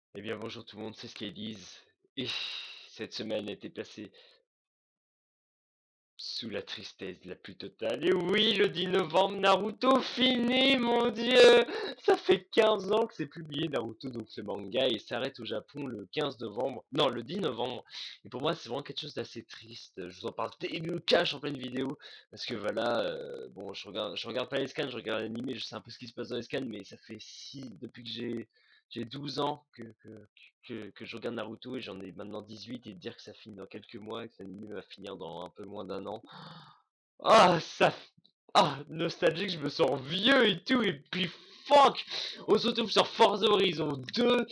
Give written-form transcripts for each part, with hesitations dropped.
Eh bien bonjour tout le monde, c'est Skadies. Et cette semaine a été placée sous la tristesse la plus totale. Et oui, le 10 novembre, Naruto fini, mon dieu. Ça fait 15 ans que c'est publié Naruto, donc ce manga, et s'arrête au Japon le 15 novembre. Non, le 10 novembre. Et pour moi, c'est vraiment quelque chose d'assez triste. Je vous en parle début au cash en pleine vidéo. Parce que voilà, bon, je regarde pas les scans, je regarde l'anime, je sais un peu ce qui se passe dans les scans, mais ça fait si, depuis que j'ai 12 ans que je regarde Naruto et j'en ai maintenant 18 et de dire que ça finit dans quelques mois et que l'anime va finir dans un peu moins d'un an. Ah, nostalgique, je me sens vieux et tout, et puis fuck! On se retrouve sur Forza Horizon 2.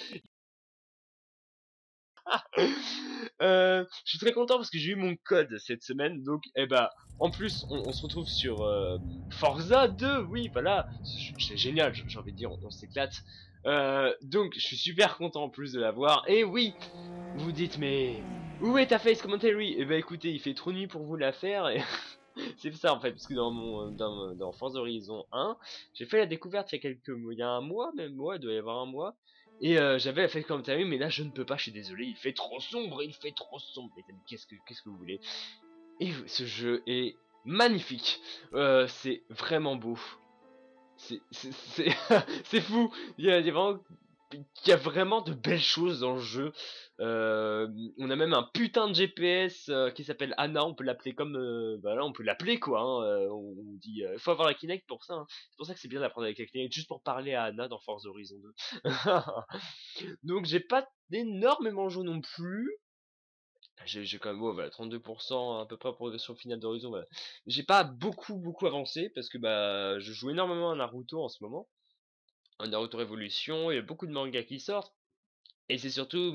Je suis très content parce que j'ai eu mon code cette semaine, donc eh ben, en plus, on se retrouve sur Forza 2, oui, voilà, c'est génial, j'ai envie de dire, on s'éclate. Donc, je suis super content en plus de l'avoir, et oui, vous dites, mais où est ta face commentary? Eh ben écoutez, il fait trop nuit pour vous la faire, et c'est ça en fait, parce que dans Forza Horizon 1, j'ai fait la découverte il y a il y a un mois même, ouais, il doit y avoir un mois, et j'avais la face commentary, mais là je ne peux pas, je suis désolé, il fait trop sombre, les amis, qu'est-ce que vous voulez? Et ce jeu est magnifique, c'est vraiment beau, c'est c'est fou. Il y a vraiment de belles choses dans le jeu. On a même un putain de GPS qui s'appelle Anna. On peut l'appeler comme, bah là, on peut l'appeler quoi. Hein, on dit, faut avoir la Kinect pour ça. Hein. C'est pour ça que c'est bien d'apprendre avec la Kinect, juste pour parler à Anna dans Forza Horizon 2. Donc j'ai pas énormément joué non plus. J'ai quand même, ouais, voilà, 32% à peu près progression finale d'Horizon. Voilà. J'ai pas beaucoup avancé parce que bah je joue énormément à Naruto en ce moment. Un Naruto Révolution, il y a beaucoup de mangas qui sortent. Et c'est surtout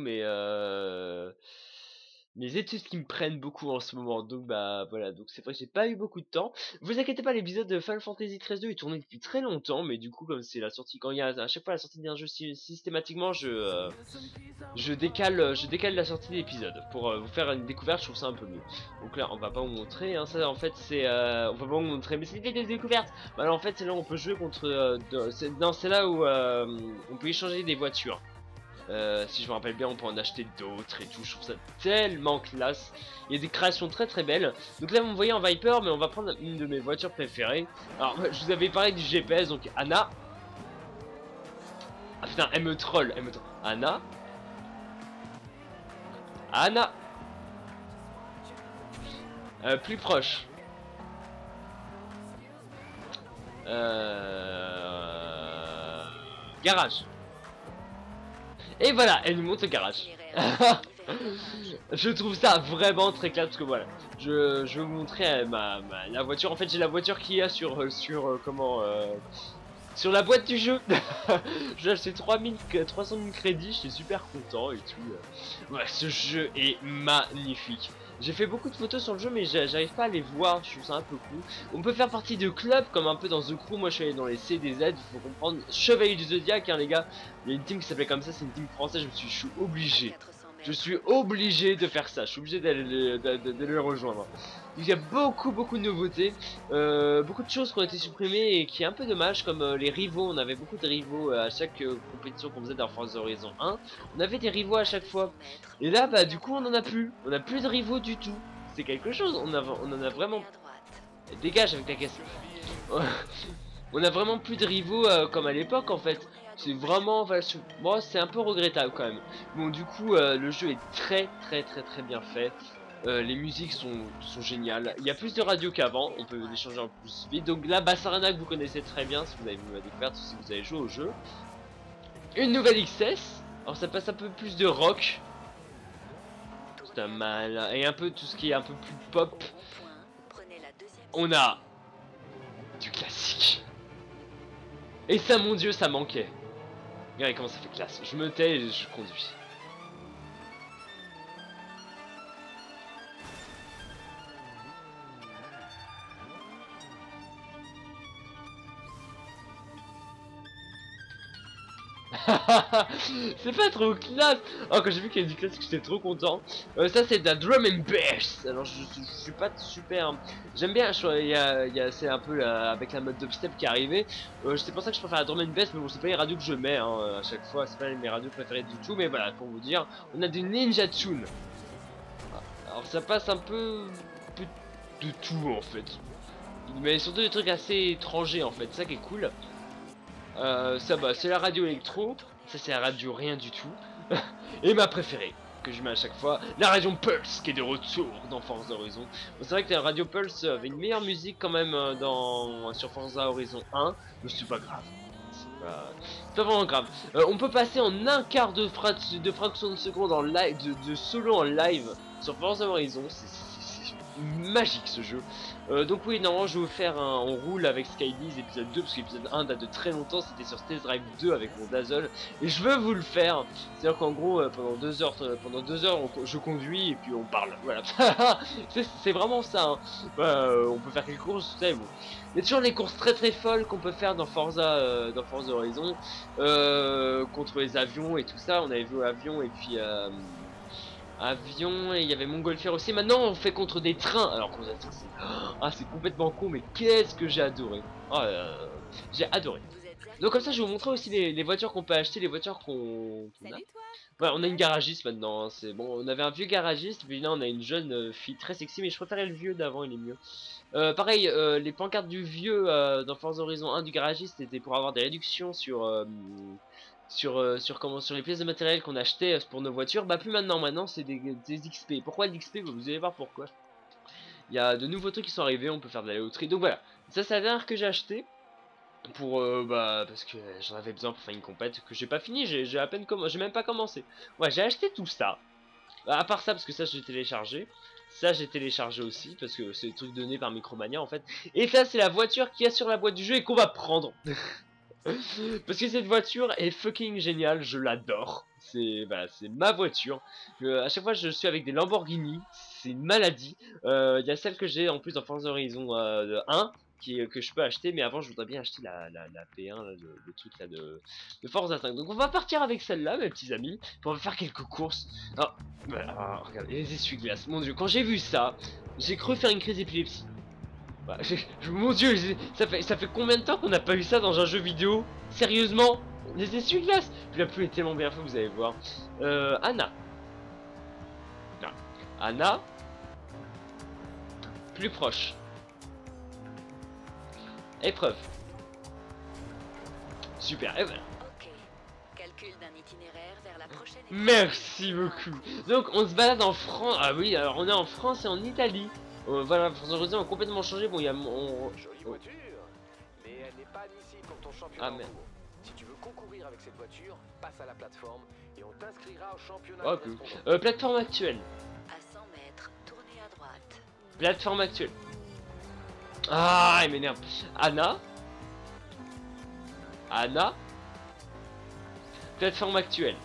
mes études qui me prennent beaucoup en ce moment. Donc bah voilà, donc c'est vrai que j'ai pas eu beaucoup de temps. Vous inquiétez pas, l'épisode de Final Fantasy XIII 2 est tourné depuis très longtemps, mais du coup comme c'est la sortie, quand il y a à chaque fois la sortie d'un jeu systématiquement, je décale la sortie de l'épisode pour vous faire une découverte. Je trouve ça un peu mieux. Donc là on va pas vous montrer, hein, ça en fait c'est, on va pas vous montrer, mais c'est des découvertes. Bah là en fait c'est là où on peut jouer contre, c'est là où on peut échanger des voitures. Si je me rappelle bien, on peut en acheter d'autres et tout. Je trouve ça tellement classe. Il y a des créations très belles. Donc là, vous me voyez en Viper, mais on va prendre une de mes voitures préférées. Alors, je vous avais parlé du GPS, donc Anna. Ah putain, elle me troll, elle me troll. Anna. Anna. Plus proche. Garage. Et voilà, elle nous montre le garage. Je trouve ça vraiment très clair parce que voilà, je vais vous montrer la voiture. En fait, j'ai la voiture qu'il y a sur la boîte du jeu. J'ai acheté 300 000 crédits, j'étais super content et tout. Ouais, ce jeu est magnifique. J'ai fait beaucoup de photos sur le jeu, mais j'arrive pas à les voir, je trouve ça un peu cool. On peut faire partie de clubs, comme un peu dans The Crew. Moi, je suis allé dans les CDZ, il faut comprendre. Chevalier du Zodiac, hein, les gars. Il y a une team qui s'appelait comme ça, c'est une team française, je suis obligé. Je suis obligé de faire ça, je suis obligé d'aller le rejoindre. Il y a beaucoup de nouveautés, beaucoup de choses qui ont été supprimées et qui est un peu dommage, comme les rivaux. On avait beaucoup de rivaux à chaque compétition qu'on faisait dans Forza Horizon 1. On avait des rivaux à chaque fois. Et là, bah du coup, on en a plus. On a plus de rivaux du tout. C'est quelque chose. On en a vraiment. Dégage avec ta caisse. On a vraiment plus de rivaux comme à l'époque en fait. C'est vraiment, enfin, bon, c'est un peu regrettable quand même. Bon, du coup, le jeu est très bien fait. Les musiques sont géniales. Il y a plus de radio qu'avant, on peut échanger en plus vite. Donc là, Bassarana que vous connaissez très bien si vous avez vu ma découverte ou si vous avez joué au jeu. Une nouvelle XS. Alors ça passe un peu plus de rock. C'est un mal. Et un peu tout ce qui est un peu plus pop. On a du classique. Et ça, mon dieu, ça manquait. Regardez comment ça fait classe. Je me tais et je conduis. C'est pas trop classe. Oh, quand j'ai vu qu'il y a du classique, j'étais trop content. Ça c'est de la drum and bass. Alors je suis pas super. J'aime bien. C'est un peu avec la mode dubstep qui est arrivée. C'est pour ça que je préfère la drum and bass, mais bon, c'est pas les radios que je mets hein, à chaque fois. C'est pas mes radios préférées du tout. Mais voilà, pour vous dire, on a des Ninja Tune. Alors ça passe un peu de tout en fait. Mais surtout des trucs assez étrangers en fait. C'est ça qui est cool. Ça bah c'est la radio électro, ça c'est la radio rien du tout. Et ma préférée que je mets à chaque fois, la radio Pulse qui est de retour dans Forza Horizon. Bon, c'est vrai que la radio Pulse avait une meilleure musique quand même sur Forza Horizon 1, mais c'est pas grave. C'est pas vraiment grave. On peut passer en un quart de fraction de seconde en live, de solo en live sur Forza Horizon. C'est magique ce jeu. Donc oui, normalement je vais vous faire on roule avec Skydiz épisode 2 parce que l'épisode 1 date de très longtemps, c'était sur Test Drive 2 avec mon Dazzle et je veux vous le faire. C'est à dire qu'en gros pendant 2 heures je conduis et puis on parle, voilà. C'est vraiment ça hein. On peut faire quelques courses, tout ça, bon. Il y a toujours les courses très folles qu'on peut faire dans Forza Horizon contre les avions et tout ça. On avait vu avion et puis avion, et il y avait Montgolfière aussi. Maintenant on fait contre des trains. Alors qu'on c'est complètement con, mais qu'est-ce que j'ai adoré. J'ai adoré. Donc comme ça je vais vous montrer aussi les voitures qu'on peut acheter, les voitures qu'on a. Voilà, on a une garagiste maintenant hein. C'est bon, on avait un vieux garagiste, puis là on a une jeune fille très sexy, mais je préférais le vieux d'avant, il est mieux. Pareil, les pancartes du vieux dans Forza Horizon 1 du garagiste c'était pour avoir des réductions sur les pièces de matériel qu'on achetait pour nos voitures. Bah plus maintenant c'est des XP. Pourquoi l'XP? Vous allez voir pourquoi. Il y a de nouveaux trucs qui sont arrivés, on peut faire de la loterie. Donc voilà, ça c'est la dernière que j'ai acheté pour parce que j'en avais besoin pour faire une compète que j'ai pas fini, j'ai à peine j'ai même pas commencé. Ouais, j'ai acheté tout ça. À part ça parce que ça j'ai téléchargé. Ça j'ai téléchargé aussi parce que c'est des trucs donnés par Micromania en fait. Et ça c'est la voiture qu'il y a sur la boîte du jeu et qu'on va prendre. Parce que cette voiture est fucking géniale, je l'adore. C'est ma voiture. À chaque fois je suis avec des Lamborghini, c'est une maladie. Il y a celle que j'ai en plus dans Forza Horizon 1 que je peux acheter, mais avant je voudrais bien acheter la P1, là, le truc là de Forza 5. Donc on va partir avec celle-là mes petits amis, puis on va faire quelques courses. Alors, regardez les essuie-glaces, mon dieu, quand j'ai vu ça, j'ai cru faire une crise d'épilepsie. Bah, mon dieu, ça fait combien de temps qu'on n'a pas eu ça dans un jeu vidéo? Sérieusement? Les essuie-glaces? Puis la pluie est tellement bien faite, vous allez voir. Anna. Non. Anna. Plus proche. Épreuve. Super, et voilà. Calcul d'un itinéraire vers la prochaine épreuve. Merci beaucoup. Donc on se balade en France. Ah oui, alors on est en France et en Italie. Voilà, Forza Horizon a complètement changé. Bon, il y a Jolie voiture, mais elle n'est pas admissible pour ton championnat en cours. Si tu veux concourir avec cette voiture, passe à la plateforme et on t'inscrira au championnat. Oh, cool. Plateforme actuelle. À 100 mètres, tournez à droite. Plateforme actuelle. Ah, il m'énerve. Anna. Plateforme actuelle.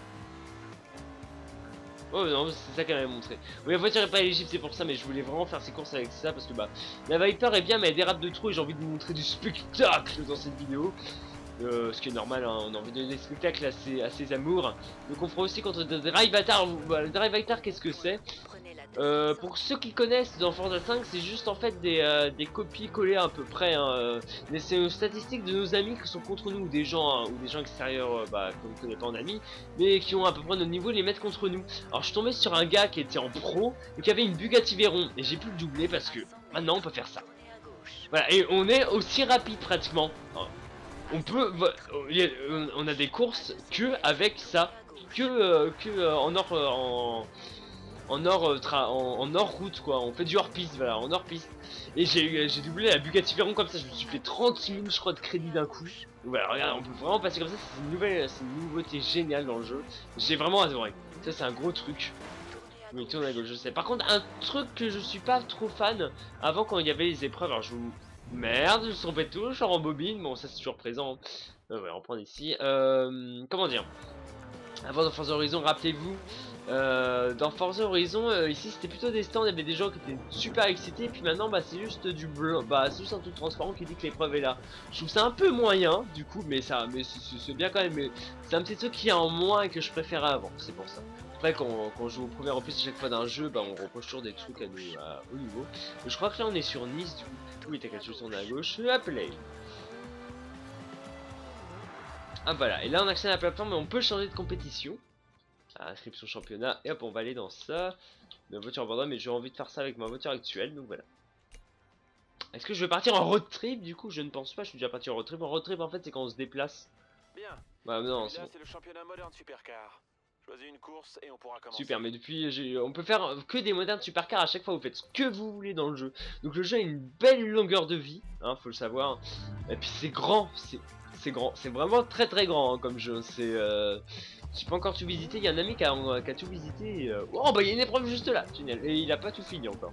Oh non, c'est ça qu'elle m'avait montré. Oui, la voiture est pas éligible, c'est pour ça, mais je voulais vraiment faire ces courses avec ça parce que la Viper est bien, mais elle dérape de trop et j'ai envie de vous montrer du spectacle dans cette vidéo. Ce qui est normal, hein, on a envie de donner des spectacles à ses amours. Donc on fera aussi contre le Drive Atar. Le Drive Atar, qu'est-ce que c'est? Pour ceux qui connaissent dans Forza 5, c'est juste en fait des copies collées à peu près hein, mais c'est aux statistiques de nos amis qui sont contre nous, ou des gens extérieurs qu'on ne connaît pas en amis, mais qui ont à peu près notre niveau, les mettre contre nous. Alors je suis tombé sur un gars qui était en pro et qui avait une Bugatti Veyron et j'ai pu le doubler parce que maintenant on peut faire ça. Voilà, et on est aussi rapide pratiquement. On peut, on a des courses que avec ça, en hors route quoi, on fait du hors piste, voilà, en hors piste. Et j'ai doublé la Bugatti Veyron comme ça, je me suis fait 30 000 je crois de crédit d'un coup. Donc voilà, regarde, on peut vraiment passer comme ça, c'est une nouveauté géniale dans le jeu. J'ai vraiment adoré, ça c'est un gros truc. Oui, tourne à gauche, je sais. Par contre, un truc que je suis pas trop fan, avant quand il y avait les épreuves, alors je vous... Merde, je suis tout, je suis en bobine, bon ça c'est toujours présent. Ouais, on prend ici. Comment dire? Avant dans Forza Horizon, rappelez-vous, dans Forza Horizon, ici c'était plutôt des stands, il y avait des gens qui étaient super excités, et puis maintenant bah c'est juste du blanc, bah c'est juste un truc transparent qui dit que l'épreuve est là. Je trouve ça un peu moyen du coup, mais c'est bien quand même, mais c'est un petit truc qui est en moins et que je préférais avant, c'est pour ça. Après quand je joue au premier en plus à chaque fois d'un jeu, bah on reproche toujours des trucs à nous au niveau. Je crois que là on est sur Nice du coup. Oui t'as quelque chose tourne à gauche, play. Ah voilà, et là on accède à la plateforme mais on peut changer de compétition. Inscription championnat, et hop on va aller dans ça. Ma voiture abandonnée, mais j'ai envie de faire ça avec ma voiture actuelle, donc voilà. Est-ce que je vais partir en road trip du coup? Je ne pense pas, je suis déjà parti en road trip. En road trip en fait c'est quand on se déplace. Bien. Bah non, Là, c'est le championnat moderne supercar. Choisis une course et on pourra commencer. super, mais depuis on peut faire que des modernes supercars à chaque fois, vous faites ce que vous voulez dans le jeu. Donc le jeu a une belle longueur de vie, hein, faut le savoir. Et puis c'est grand, c'est grand, c'est vraiment très grand hein, comme jeu. C'est j'ai pas encore tout visité, il y a un ami qui a tout visité. Et, oh bah il y a une épreuve juste là, tunnel, et il a pas tout fini encore.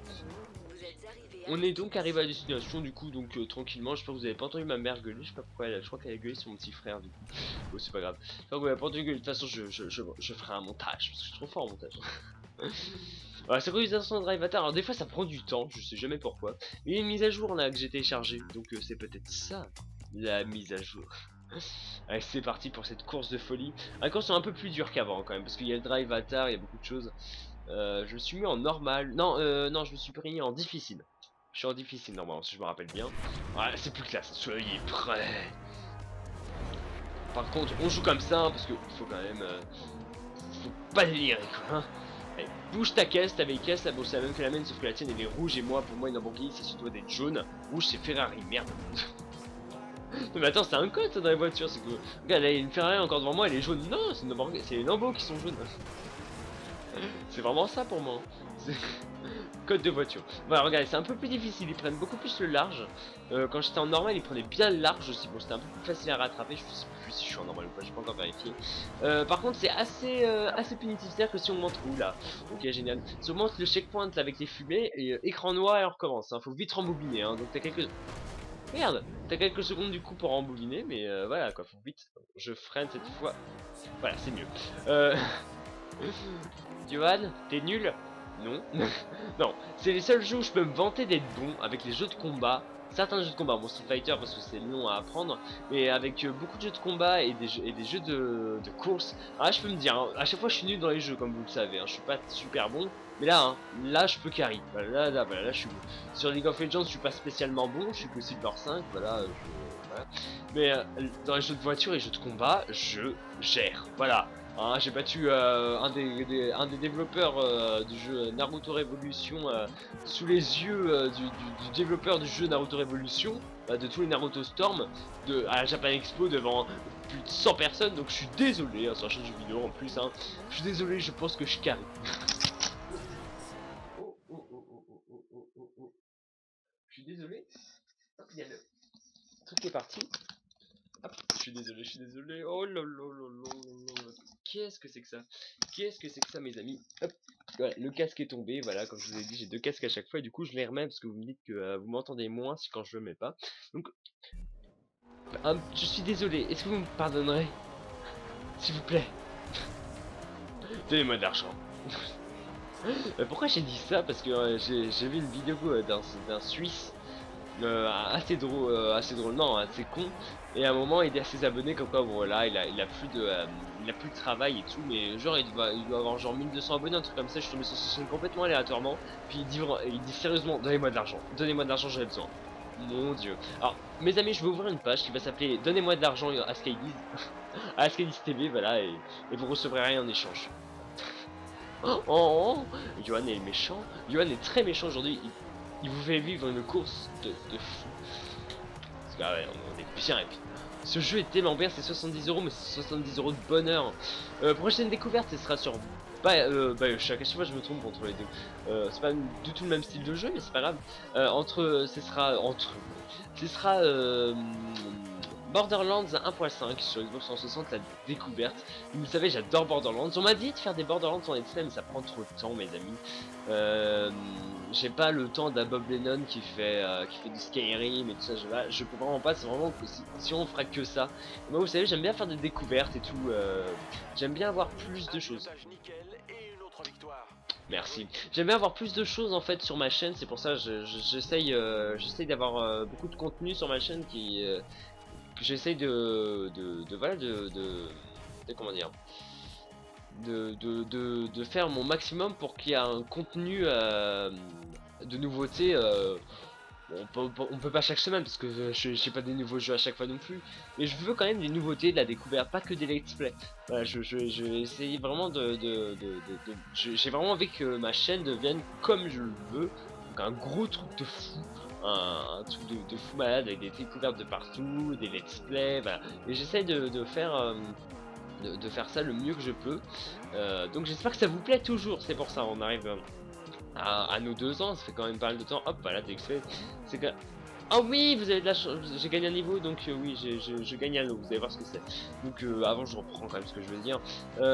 On est donc arrivé à destination du coup, donc tranquillement. J'espère que vous avez pas entendu ma mère gueuler, je sais pas pourquoi je crois qu'elle a gueulé sur mon petit frère du coup. Oh c'est pas grave. J'espère que vous avez pas entendu gueuler, de toute façon je ferai un montage, parce que je suis trop fort en montage. Voilà, synchronisation de Drive Avatar, alors des fois ça prend du temps, je sais jamais pourquoi. Mais il y a une mise à jour là que j'ai téléchargée, donc c'est peut-être ça, la mise à jour. Allez c'est parti pour cette course de folie. La course est un peu plus dure qu'avant quand même, parce qu'il y a le Drive Avatar, il y a beaucoup de choses. Je me suis mis en normal, non je me suis mis en difficile. Je suis en difficile normalement si je me rappelle bien. Ouais c'est plus classe, soyez prêts. Par contre on joue comme ça hein, parce que faut quand même faut pas délirer quoi hein. Allez, bouge ta caisse, ta vieille caisse, là bon c'est la même que la mienne sauf que la tienne elle est rouge et moi pour moi une Lamborghini ça doit être jaune. Rouge c'est Ferrari, merde. Non mais attends c'est un code ça dans les voitures, c'est que regarde là il y a une Ferrari encore devant moi elle est jaune. Non c'est une Lamborghini, c'est les Lambo qui sont jaunes. C'est vraiment ça pour moi. Code de voiture. Voilà, regardez, c'est un peu plus difficile. Ils prennent beaucoup plus le large. Quand j'étais en normal, ils prenaient bien le large aussi. Bon, c'était un peu plus facile à rattraper. Je sais plus si je suis en normal ou pas. J'ai pas encore vérifié. Par contre, c'est assez punitif. C'est-à-dire que si on monte où là, ok, génial. Si on monte le checkpoint là, avec les fumées, et, écran noir et on recommence. Hein. Faut vite rembobiner. Hein. Donc t'as quelques. Merde, t'as quelques secondes du coup pour rembobiner, mais voilà quoi, faut vite. Je freine cette fois. Voilà, c'est mieux. Johan, t'es nul? Non. Non, c'est les seuls jeux où je peux me vanter d'être bon avec les jeux de combat. Certains jeux de combat, bon Street Fighter parce que c'est long à apprendre, mais avec beaucoup de jeux de combat et des jeux de course. Ah, je peux me dire, hein, à chaque fois je suis nul dans les jeux comme vous le savez, hein, je suis pas super bon. Mais là, hein, là je peux carry, voilà, là je suis bon. Sur League of Legends je suis pas spécialement bon, je suis que Silver 5, voilà, voilà. Mais dans les jeux de voiture et les jeux de combat, je gère, voilà. Hein, j'ai battu un des développeurs du jeu Naruto Revolution sous les yeux du développeur du jeu Naruto Revolution, de tous les Naruto Storm, à la Japan Expo devant plus de 100 personnes. Donc je suis désolé, hein, sur la chaîne de jeux vidéo en plus. Hein, je suis désolé, je pense que je carry. Je suis désolé. Hop, il y a le truc qui est parti. Hop, je suis désolé. Oh là là là là. Qu'est-ce que c'est que ça? Qu'est-ce que c'est que ça, mes amis? Hop, voilà, le casque est tombé. Voilà, comme je vous ai dit, j'ai deux casques à chaque fois. Et du coup, je les remets parce que vous me dites que vous m'entendez moins si quand je le mets pas. Donc, je suis désolé. Est-ce que vous me pardonnerez? S'il vous plaît. Donnez-moi de l'argent. Pourquoi j'ai dit ça? Parce que j'ai vu une vidéo d'un Suisse. Assez drôle, non, assez con. Et à un moment, il dit à ses abonnés comme quoi, voilà, il a plus de travail et tout, mais genre il doit avoir genre 1200 abonnés, un truc comme ça. Je suis tombé sur sa chaîne complètement aléatoirement. Puis il dit sérieusement, donnez-moi de l'argent, j'en ai besoin. Mon dieu. Alors, mes amis, je vais ouvrir une page qui va s'appeler Donnez-moi de l'argent à Skydiz, à Skydiz TV, voilà, et vous recevrez rien en échange. Oh, Johan est méchant. Johan est très méchant aujourd'hui. Il vous fait vivre une course de fou. Parce que ouais, on est bien et puis. Ce jeu est tellement bien, c'est 70 €, mais c'est 70 € de bonheur. Prochaine découverte, ce sera sur Bioshock. À chaque fois, je me trompe entre les deux. C'est pas du tout le même style de jeu, mais c'est pas grave. Ce sera Borderlands 1.5 sur Xbox 360, la découverte. Vous le savez, j'adore Borderlands. On m'a dit de faire des Borderlands en let's play, mais ça prend trop de temps, mes amis. J'ai pas le temps d'un Bob Lennon qui fait du Skyrim et tout ça. Je peux vraiment pas. C'est vraiment que si on fera que ça. Moi, vous savez, j'aime bien faire des découvertes et tout. J'aime bien avoir plus de choses. Merci. J'aime bien avoir plus de choses en fait sur ma chaîne. C'est pour ça que j'essaye d'avoir beaucoup de contenu sur ma chaîne que j'essaye voilà comment dire, de faire mon maximum pour qu'il y ait un contenu de nouveautés. Bon, on peut pas chaque semaine parce que j'ai pas des nouveaux jeux à chaque fois non plus, mais je veux quand même des nouveautés, de la découverte, pas que des let's play. Voilà, je vais essayer vraiment j'ai vraiment envie que ma chaîne devienne comme je le veux, donc un gros truc de fou, un truc de fou malade avec des découvertes de partout, des let's play, voilà. Et j'essaie de faire ça le mieux que je peux. Donc j'espère que ça vous plaît toujours. C'est pour ça on arrive à nos 2 ans, ça fait quand même pas mal de temps. Hop, voilà, d'expert. C'est que... Oh oui, vous avez de la chance, j'ai gagné un niveau, donc oui, je gagne un lot, vous allez voir ce que c'est. Donc avant, je reprends quand même ce que je veux dire.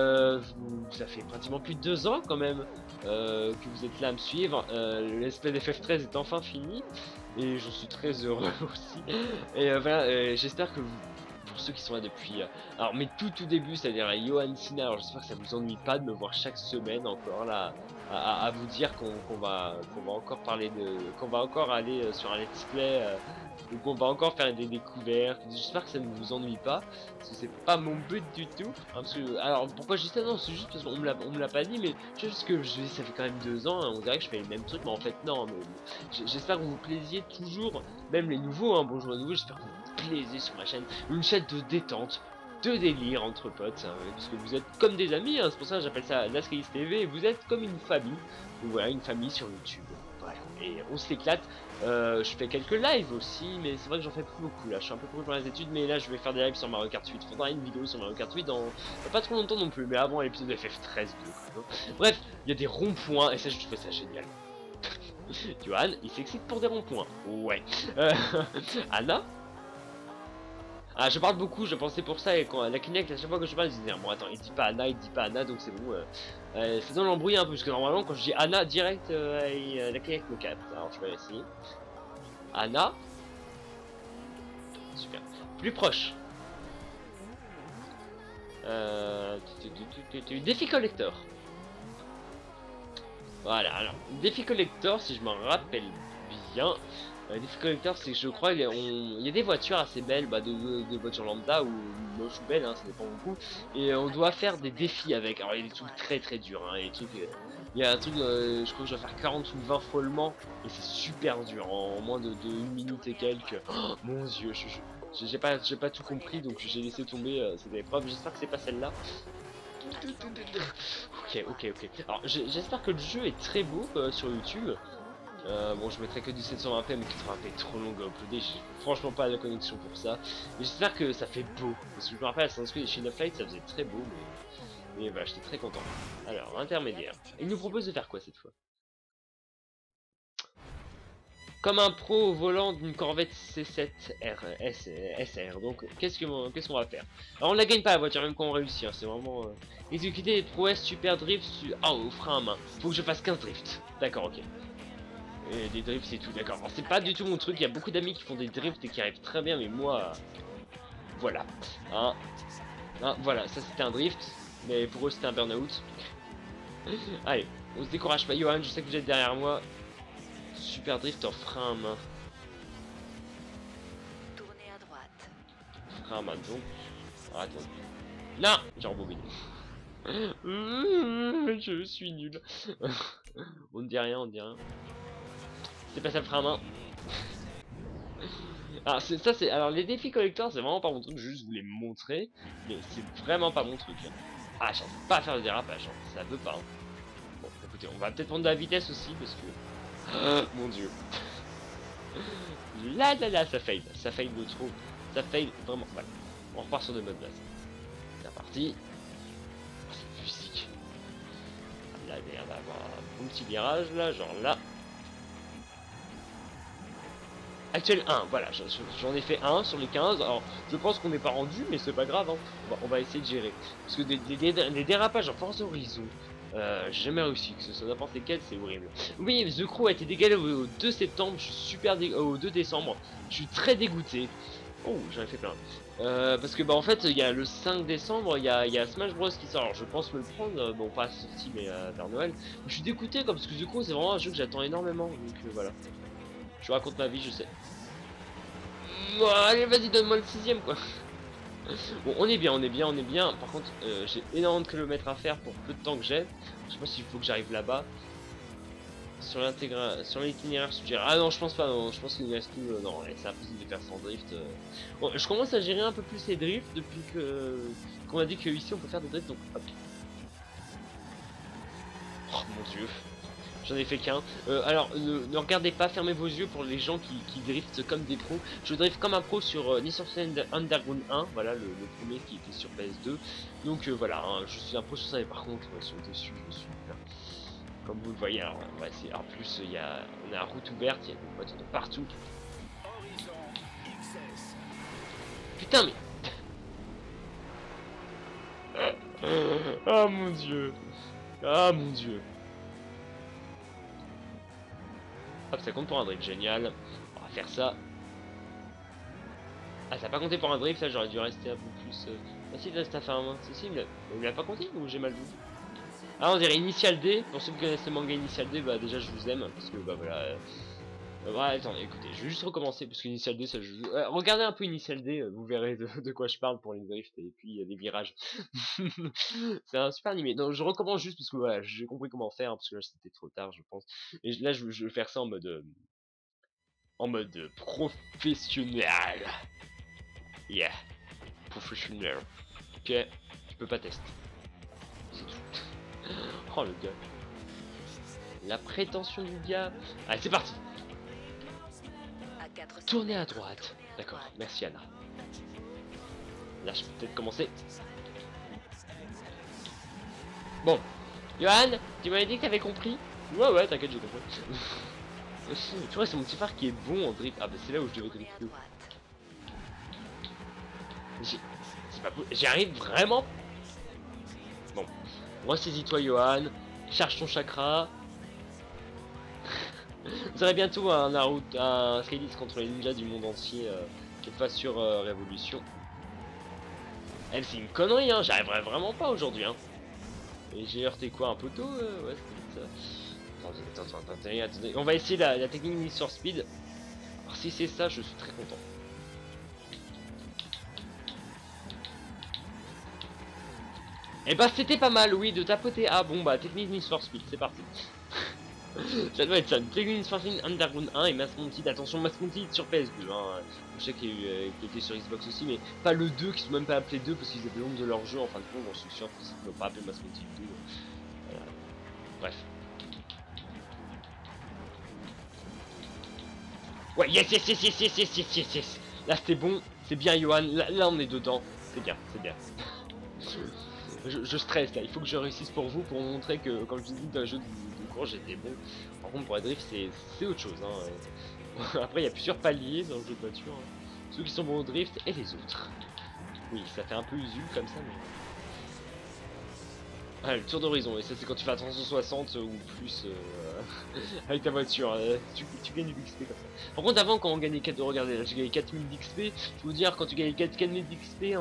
Ça fait pratiquement plus de 2 ans quand même que vous êtes là à me suivre. L'espèce d'FF13 est enfin fini, et j'en suis très heureux aussi. Et voilà, j'espère que pour ceux qui sont là depuis alors mes tout début, c'est-à-dire Johan Sina, alors j'espère que ça vous ennuie pas de me voir chaque semaine encore là à vous dire qu'on va encore parler qu'on va encore aller sur un let's play ou qu'on va encore faire des découvertes. J'espère que ça ne vous ennuie pas parce que c'est pas mon but du tout, hein, parce que, alors pourquoi je dis ça? Non, c'est juste parce qu'on me l'a pas dit, mais juste que ça fait quand même 2 ans, hein, on dirait que je fais les mêmes trucs, mais en fait non. Mais j'espère que vous vous plaisiez toujours, même les nouveaux, hein, bonjour les nouveaux, j'espère que vous vous plaisez sur ma chaîne, une chaîne de détente, de délire entre potes, hein, parce que vous êtes comme des amis, hein, c'est pour ça que j'appelle ça Lascaris TV, et vous êtes comme une famille, donc voilà, une famille sur YouTube, voilà, et on s'éclate. Je fais quelques lives aussi, mais c'est vrai que j'en fais plus beaucoup là, je suis un peu couru pour les études, mais là je vais faire des lives sur Mario Kart 8, faudra une vidéo sur Mario Kart 8 dans pas trop longtemps non plus, mais avant l'épisode de FF13 vidéo. Bref, il y a des ronds-points, et ça je trouve ça génial. Johan, il s'excite pour des ronds-points, ouais. Anna. Ah, je parle beaucoup, je pensais pour ça, et quand la Kinect, à chaque fois que je parle, je disais, bon attends, il dit pas Anna, donc c'est bon, ça donne l'embrouille un peu, parce que normalement quand je dis Anna direct, la Kinect me capte. Alors je vais essayer. Anna. Super. Plus proche. Défi collector. Voilà, alors, défi collector, si je m'en rappelle bien. Défi collector, c'est que je crois il y a des voitures assez belles, de voitures lambda ou moches ou belles, hein, ça dépend beaucoup. Et on doit faire des défis avec. Alors il y a des trucs très durs, hein, il y a un truc, je crois que je dois faire 40 ou 20 fois le Mans, et c'est super dur, en moins de 1 minute et quelques. Oh, mon dieu, j'ai pas tout compris, donc j'ai laissé tomber cette épreuve. J'espère que c'est pas celle-là. Ok. Alors j'espère que le jeu est très beau sur YouTube. Bon, je mettrai que du 720p, mais 80p est trop long à uploader, j'ai franchement pas la connexion pour ça. Mais j'espère que ça fait beau, parce que je me rappelle à Sanskrit et Shin of Light, ça faisait très beau, mais voilà, j'étais très content. Alors, intermédiaire. Il nous propose de faire quoi cette fois? Comme un pro au volant d'une Corvette C7R SR. Donc, qu'est-ce qu'on va faire? Alors, on la gagne pas la voiture, même quand on réussit, hein, c'est vraiment... Exécuter des prouesses super drift au frein à main. Faut que je fasse 15 drifts. D'accord, ok. Et des drifts c'est tout, d'accord. C'est pas du tout mon truc, il y a beaucoup d'amis qui font des drifts et qui arrivent très bien, mais moi... Voilà. Hein, voilà, ça c'était un drift, mais pour eux c'était un burn-out. Allez, on se décourage pas, Johan, je sais que vous êtes derrière moi. Super drift en frein à main. Tournez à droite. Frein à main, donc... Alors, attends. Non, j'ai rembobiné. Je suis nul. On ne dit rien, C'est pas ça le frein à main. Alors alors les défis collecteurs c'est vraiment pas mon truc, je juste vous les montrer, mais c'est vraiment pas mon truc. Ah, j'arrive pas à faire le dérapage, hein. Ça veut pas. Hein. Bon, écoutez, on va peut-être prendre de la vitesse aussi parce que mon dieu. Là, ça fail de trop, ça fail vraiment. Voilà. On repart sur de bonnes bases. C'est parti. Oh, c'est physique. Là, il y a d'avoir un bon petit virage là, genre là. Actuel 1, voilà, j'en ai fait un sur les 15. Alors, je pense qu'on n'est pas rendu, mais c'est pas grave, hein. On va essayer de gérer. Parce que des dérapages en Forza Horizon, j'ai jamais réussi, que ce soit n'importe lesquels, c'est horrible. Oui, The Crew a été décalé au 2 septembre, je suis au 2 décembre, je suis très dégoûté. Oh, j'en ai fait plein. Parce que, bah, en fait, il y a le 5 décembre, il y a Smash Bros qui sort. Alors, je pense me le prendre, bon, pas sorti, mais vers Noël. Je suis dégoûté, comme, parce que The Crew, c'est vraiment un jeu que j'attends énormément. Donc, voilà. Je raconte ma vie, je sais. Allez, vas-y, donne-moi le 6ème, quoi. Bon, on est bien, on est bien, on est bien. Par contre, j'ai énormément de kilomètres à faire pour peu de temps que j'ai. Je sais pas s'il faut que j'arrive là-bas. Sur l'itinéraire suggéré. Ah non, je pense pas, non. Je pense qu'il nous reste tout. Non, c'est impossible de faire sans drift. Bon, je commence à gérer un peu plus les drifts depuis qu'on a dit qu'ici on peut faire des drifts, donc hop. Oh mon dieu. J'en ai fait qu'un. Alors, ne regardez pas, fermez vos yeux pour les gens qui driftent comme des pros. Je drift comme un pro sur Need for Speed Underground 1, voilà le premier qui était sur PS2. Donc voilà, hein, je suis un pro sur ça, et par contre, sur le dessus, je suis comme vous le voyez. Alors, ouais, en plus, on a la route ouverte, il y a des voitures de partout. Putain, mais. Ah mon dieu. Ah mon dieu. Hop, ça compte pour un drift, génial. On va faire ça. Ah, ça n'a pas compté pour un drift, là j'aurais dû rester un peu plus. Ah si, là ça fait un. Si, mais il l'a pas compté ou j'ai mal vu? Ah, on dirait Initial D. Pour ceux qui connaissent le manga Initial D, bah déjà je vous aime. Parce que bah voilà. Ouais, attendez, écoutez, je vais juste recommencer. Parce qu'Initial D, ça joue. Regardez un peu Initial D, vous verrez de quoi je parle pour les drifts et puis les virages. C'est un super animé. Donc je recommence juste parce que voilà, j'ai compris comment faire. Parce que là c'était trop tard, je pense. Et là je vais faire ça en mode. En mode professionnel. Yeah, professionnel. Ok, tu peux pas tester. C'est tout. Oh le gars. La prétention du gars. Allez, c'est parti. Tournez à droite. D'accord, merci Anna. Là, je peux peut-être commencer. Bon. Johan, tu m'avais dit que t'avais compris? Ouais, t'inquiète, j'ai compris. Tu vois, c'est mon petit frère qui est bon en drift. Ah bah c'est là où je devais drifter. J'y arrive vraiment. Bon, ressaisis-toi Johan, charge ton chakra. Vous aurez bientôt un Naruto, un Skylis contre les ninjas du monde entier qui passe sur Révolution. Elle c'est une connerie, hein, j'arriverai vraiment pas aujourd'hui. Hein. Et j'ai heurté quoi, un poteau ouais, c'était ça. Attendez. On va essayer la technique Need for Speed. Alors si c'est ça, je suis très content. Et bah c'était pas mal, oui, de tapoter. Ah bon bah technique Need for Speed, c'est parti. Ça doit être ça, technique Need for Speed Underground 1 et Mass Wanted. Attention, Mass Wanted sur PS2. Hein. Je sais qu'il était sur Xbox aussi, mais pas le 2 qui sont même pas appelés 2 parce qu'ils avaient l'ombre de leur jeu. En fin de compte, j'en suis sûr qu'ils ne l'ont pas appelé Mass Wanted 2. Voilà. Bref. Ouais, yes. Là c'était bon, c'est bien Johan, là on est dedans. C'est bien. Je stresse là, il faut que je réussisse pour vous pour montrer que quand je dis d'un jeu de course j'étais bon. Par contre pour la drift c'est autre chose. Hein. Après il y a plusieurs paliers dans le jeu de voiture. Hein. Ceux qui sont bons au drift et les autres. Oui ça fait un peu usul comme ça mais... Ah, le tour d'horizon, et ça c'est quand tu fais à 360 ou plus avec ta voiture, tu gagnes du XP comme ça. Par contre avant quand on gagnait 4, regardez là j'ai gagné 4000 d'XP, je peux vous dire quand tu gagnes 4000 d'XP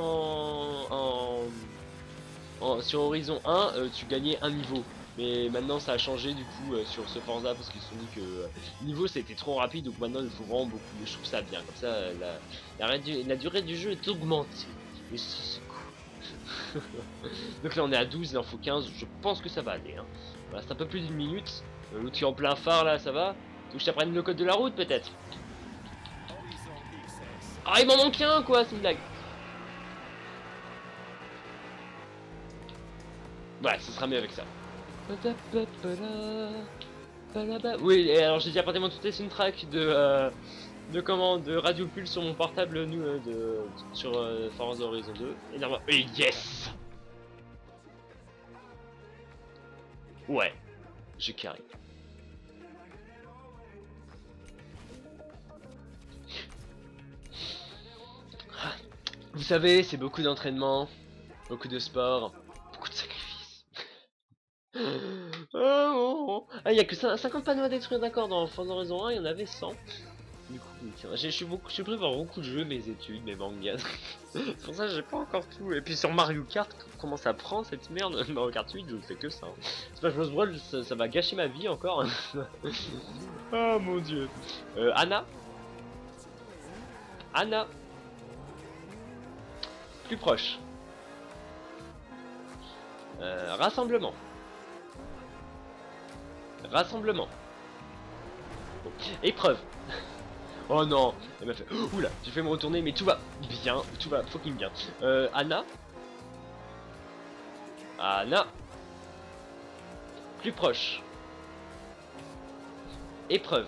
sur Horizon 1, tu gagnais un niveau. Mais maintenant ça a changé du coup sur ce Forza parce qu'ils se sont dit que niveau c'était trop rapide donc maintenant il faut vraiment beaucoup. Je trouve ça bien, comme ça la durée du jeu est augmentée. Et c'est cool. Donc là on est à 12, il en faut 15, je pense que ça va aller. Hein. Voilà, c'est un peu plus d'une minute. L'autre qui est en plein phare là, ça va. Faut que je t'apprenne le code de la route peut-être. Ah il m'en manque un quoi, c'est une blague. Ouais, ce sera mieux avec ça. Oui, et alors j'ai déjà pratiquement toutes les soundtracks de Radio Pulse sur mon portable sur Forza Horizon 2. Énormément. Et yes. Ouais, j'ai carré. Vous savez, c'est beaucoup d'entraînement, beaucoup de sport, beaucoup de sacrifices. Oh, il y a que 50 panneaux à détruire, d'accord. Dans Forza Horizon 1, il y en avait 100. Du coup, tiens, je suis pris par beaucoup de jeux, mes études, mes mangas. C'est pour ça que j'ai pas encore tout. Et puis sur Mario Kart, comment ça prend cette merde? Mario Kart 8, je ne fais que ça. Smash Bros. Brawl, ça va gâcher ma vie encore. Oh mon dieu. Anna. Anna. Plus proche. Rassemblement. Rassemblement. Bon. Épreuve. Oh non, elle m'a fait. Oh, oula, j'ai fait me retourner, mais tout va bien, tout va fucking bien. Anna. Anna. Plus proche. Épreuve.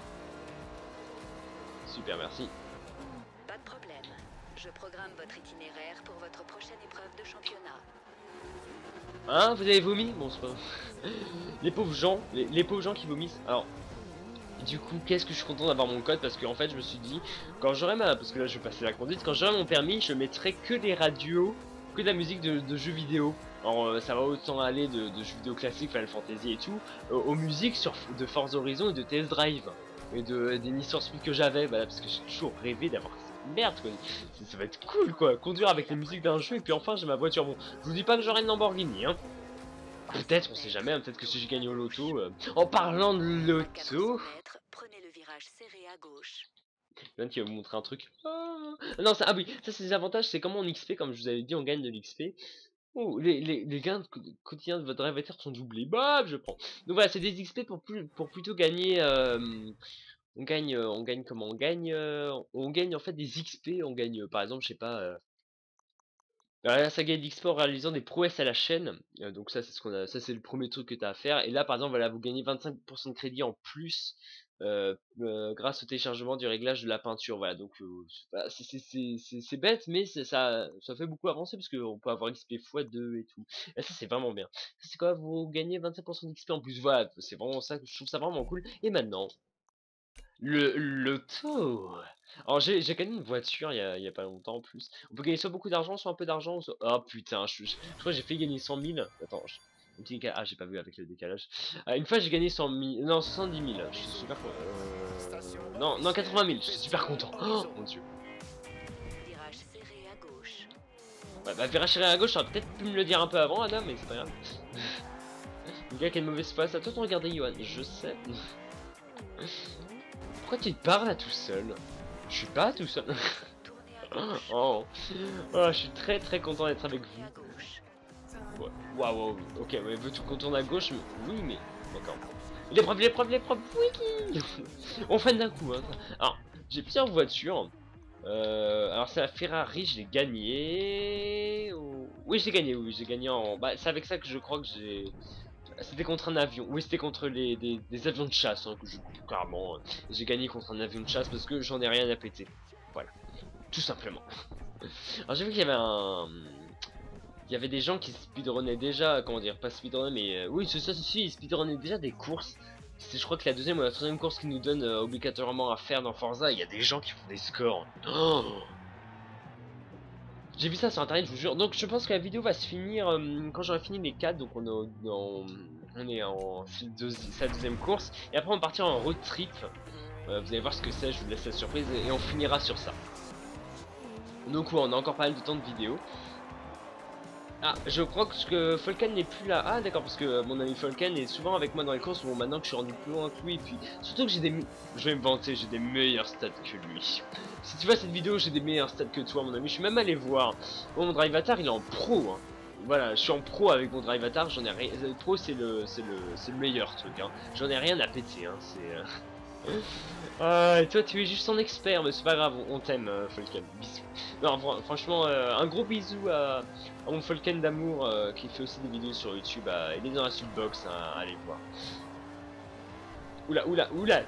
Super, merci. Pas de problème. Je programme votre itinéraire pour votre prochaine épreuve de championnat. Hein, vous avez vomi? Bon, c'est pas. Les pauvres gens, les pauvres gens qui vomissent. Alors. Du coup, qu'est-ce que je suis content d'avoir mon code parce qu'en fait, je me suis dit, quand j'aurai parce que là, je vais passer la conduite, quand j'aurai mon permis, je mettrai que des radios, que de la musique de jeux vidéo. Alors, ça va autant aller de jeux vidéo classiques, Final Fantasy et tout, aux musiques de Forza Horizon et de Test Drive. Et des Need for Speed que j'avais, voilà, parce que j'ai toujours rêvé d'avoir cette merde, quoi. Ça va être cool, quoi, conduire avec les musiques d'un jeu et puis enfin, j'ai ma voiture. Bon, je vous dis pas que j'aurai une Lamborghini, hein. Peut-être, on sait jamais, hein, peut-être que si je gagne au loto. En parlant de loto. Prenez le virage serré à gauche. Même qui va vous montrer un truc. Ah, non, ça, ah oui, ça c'est des avantages, c'est comment en XP, comme je vous avais dit, on gagne de l'XP. Oh, les gains quotidiens de votre drive sont doublés. Bah, je prends. Donc voilà, c'est des XP pour plutôt gagner. On gagne comment? On gagne en fait des XP. On gagne, par exemple, je sais pas. La saga d'X-Sport réalisant des prouesses à la chaîne, donc ça c'est ce qu'on a, ça c'est le premier truc que tu as à faire. Et là par exemple voilà, vous gagnez 25% de crédit en plus grâce au téléchargement du réglage de la peinture. Voilà, donc c'est bête, mais ça fait beaucoup avancer parce qu'on peut avoir XP x2 et tout. Et ça c'est vraiment bien. C'est quoi, vous gagnez 25% d'XP en plus. Voilà, c'est vraiment ça que je trouve ça vraiment cool. Et maintenant le loto. Alors j'ai gagné une voiture il y a pas longtemps en plus. On peut gagner soit beaucoup d'argent, soit un peu d'argent. Oh putain, je crois que j'ai fait gagner 100 000. Attends, ah j'ai pas vu avec le décalage. Une fois j'ai gagné 100 000, non 70 000. Je suis super content. Non 80 000. Je suis super content. Oh mon dieu. Virage serré à gauche. Ouais, bah virage serré à gauche, j'aurais peut-être pu me le dire un peu avant, Anna, mais c'est pas grave. Le gars qui a une mauvaise face. À toi de regarder Johan, je sais. Pourquoi tu te parles là tout seul? Je suis pas tout seul. Oh. Oh, je suis très très content d'être avec vous. Ouais. Waouh, ok, ouais, veux tout contourner à gauche, mais... oui, mais d'accord. L'épreuve, oui. On freine d'un coup, hein. Alors, j'ai plusieurs voitures. Alors c'est la Ferrari, je l'ai gagné. Oui, j'ai gagné, oui, j'ai gagné en. Bah, c'est avec ça que je crois que j'ai. C'était contre un avion. Oui, c'était contre des avions de chasse. Hein, que clairement, j'ai gagné contre un avion de chasse parce que j'en ai rien à péter. Voilà, tout simplement. Alors j'ai vu qu'il y avait il y avait des gens qui speedrunnaient déjà, comment dire, pas speedrunner, mais oui, c'est ça, si, ils speedrunnaient déjà des courses. C'est, je crois que la deuxième ou la troisième course qu'ils nous donnent obligatoirement à faire dans Forza, il y a des gens qui font des scores. Oh, j'ai vu ça sur internet, je vous jure. Donc je pense que la vidéo va se finir quand j'aurai fini les 4. Donc on est en sa deuxième course. Et après on va partir en road trip. Vous allez voir ce que c'est, je vous laisse la surprise. Et on finira sur ça. Donc ouais, on a encore pas mal de temps de vidéo. Ah, je crois que Falken n'est plus là. Ah d'accord, parce que mon ami Falken est souvent avec moi dans les courses. Bon, maintenant que je suis rendu plus loin que lui, et puis surtout que je vais me vanter, j'ai des meilleurs stats que lui. Si tu vois cette vidéo, j'ai des meilleurs stats que toi, mon ami. Je suis même allé voir. Bon, mon drive avatar, il est en pro. Hein. Voilà, je suis en pro avec mon drive avatar. J'en ai rien. Le pro, c'est le meilleur truc. Hein. J'en ai rien à péter. Hein. Et toi, tu es juste en expert, mais c'est pas grave. On t'aime, Falken. Bisous. Non, franchement, un gros bisou à mon Falken d'amour qui fait aussi des vidéos sur YouTube. Il est dans la subbox, hein, allez voir. Oula.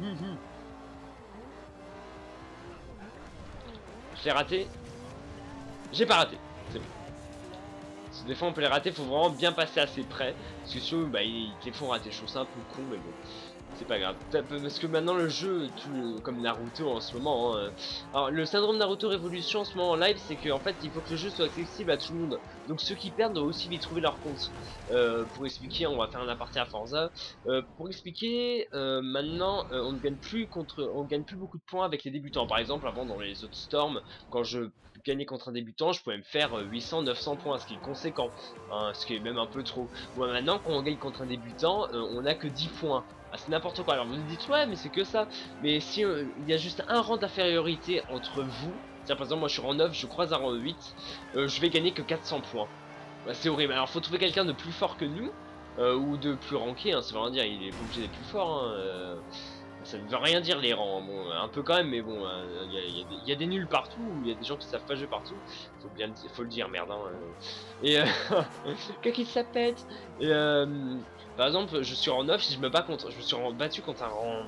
Je l'ai raté. J'ai pas raté. C'est bon. Parce que des fois on peut les rater, faut vraiment bien passer assez près. Parce que sinon, ils te les font rater. Je trouve ça un peu con, mais bon. c'est pas grave. Parce que maintenant le jeu, comme Naruto en ce moment, hein, alors le syndrome Naruto Révolution en ce moment en live, c'est qu'en fait il faut que le jeu soit accessible à tout le monde. Donc ceux qui perdent doivent aussi vite trouver leur compte. Pour expliquer, on va faire un aparté à Forza. Pour expliquer, maintenant on ne gagne plus on gagne plus beaucoup de points avec les débutants. Par exemple, avant dans les autres Storm, quand je gagnais contre un débutant, je pouvais me faire 800-900 points, ce qui est conséquent, hein, ce qui est même un peu trop. Bon, maintenant quand on gagne contre un débutant, on a que 10 points. Ah, c'est n'importe quoi. Alors vous me dites ouais mais c'est que ça. Mais si il y a juste un rang d'infériorité entre vous, c'est-à-dire par exemple moi je suis rang 9, je croise un rang 8, je vais gagner que 400 points. Bah, c'est horrible. Alors faut trouver quelqu'un de plus fort que nous, ou de plus ranké, hein, ça veut rien dire, il est pas obligé d'être plus fort. Hein, ça ne veut rien dire les rangs, hein. Bon, un peu quand même, mais bon, il y a des nuls partout, il y a des gens qui savent pas jouer partout, faut le dire, merde. Hein, et qu'est-ce qui ça pète. Et par exemple, je suis en 9, si je me bats contre, je me suis battu contre un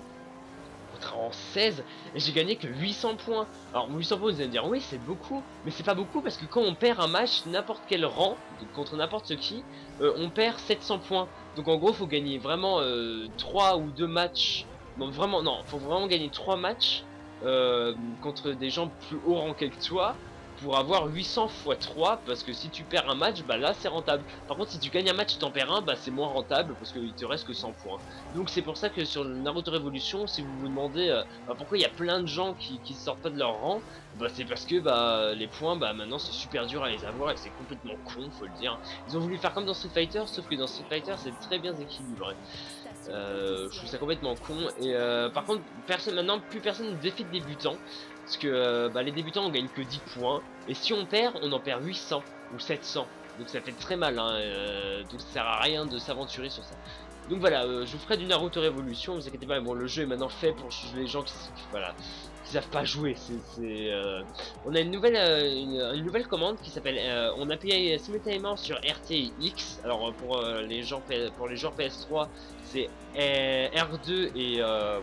rang 16 et j'ai gagné que 800 points. Alors 800 points, vous allez me dire oui c'est beaucoup, mais c'est pas beaucoup parce que quand on perd un match, n'importe quel rang, contre n'importe qui, on perd 700 points. Donc en gros faut gagner vraiment 3 ou 2 matchs. Non vraiment non, faut vraiment gagner 3 matchs contre des gens plus haut rankés que toi pour avoir 800 x 3, parce que si tu perds un match, bah là c'est rentable. Par contre si tu gagnes un match et t'en perds un, bah c'est moins rentable parce qu'il te reste que 100 points. Donc c'est pour ça que sur le Naruto Révolution, si vous vous demandez bah, pourquoi il y a plein de gens qui sortent pas de leur rang, bah c'est parce que bah les points, bah maintenant c'est super dur à les avoir et c'est complètement con, faut le dire. Ils ont voulu faire comme dans Street Fighter, sauf que dans Street Fighter c'est très bien équilibré. Je trouve ça complètement con. Et par contre maintenant plus personne ne défie de débutants, parce que bah, les débutants on gagne que 10 points et si on perd on en perd 800 ou 700, donc ça fait très mal, hein, donc ça sert à rien de s'aventurer sur ça. Donc voilà, je vous ferai du Naruto Révolution, vous inquiétez pas, bon le jeu est maintenant fait pour les gens qui savent pas jouer. On a une nouvelle commande qui s'appelle on a payé simultanément sur RTX. Alors pour les joueurs PS3 c'est R2 et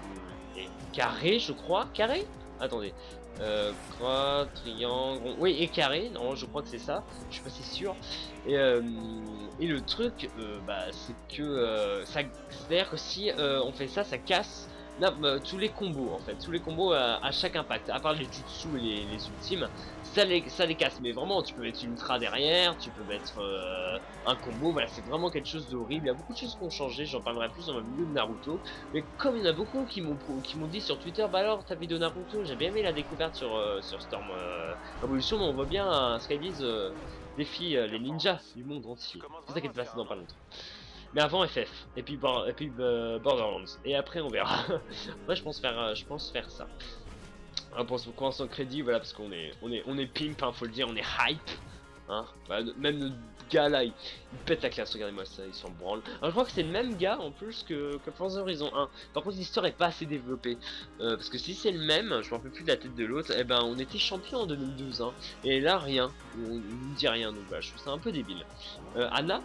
carré, je crois. Carré, attendez, croix, triangle, oui, et carré, non je crois que c'est ça, je suis pas si sûr. Et le truc bah, c'est que c'est-à-dire que si on fait ça, ça casse tous les combos en fait, tous les combos à chaque impact, à part les jutsu et les ultimes, ça les casse. Mais vraiment tu peux mettre une ultra derrière, tu peux mettre un combo, voilà c'est vraiment quelque chose d'horrible. Il y a beaucoup de choses qui ont changé, j'en parlerai plus dans ma vidéo de Naruto. Mais comme il y en a beaucoup qui m'ont dit sur Twitter, bah alors ta vidéo Naruto, j'ai bien aimé la découverte sur Storm Revolution, mais on voit bien Skybiz défie les ninjas du monde entier. C'est ça qui est passé dans pas longtemps. Mais avant FF, et puis Borderlands, et après on verra. Après je pense faire ça. Alors pour commencer en crédit, voilà, parce qu'on est pimp, hein, faut le dire, on est hype. Hein, voilà, même notre gars là, il pète la classe, regardez-moi ça, il s'en branle. Alors je crois que c'est le même gars en plus que Forza Horizon 1. Par contre l'histoire est pas assez développée. Parce que si c'est le même, je me rappelle plus de la tête de l'autre, et ben on était champion en 2012. Hein, et là rien, on ne dit rien, donc voilà, je trouve ça un peu débile. Anna,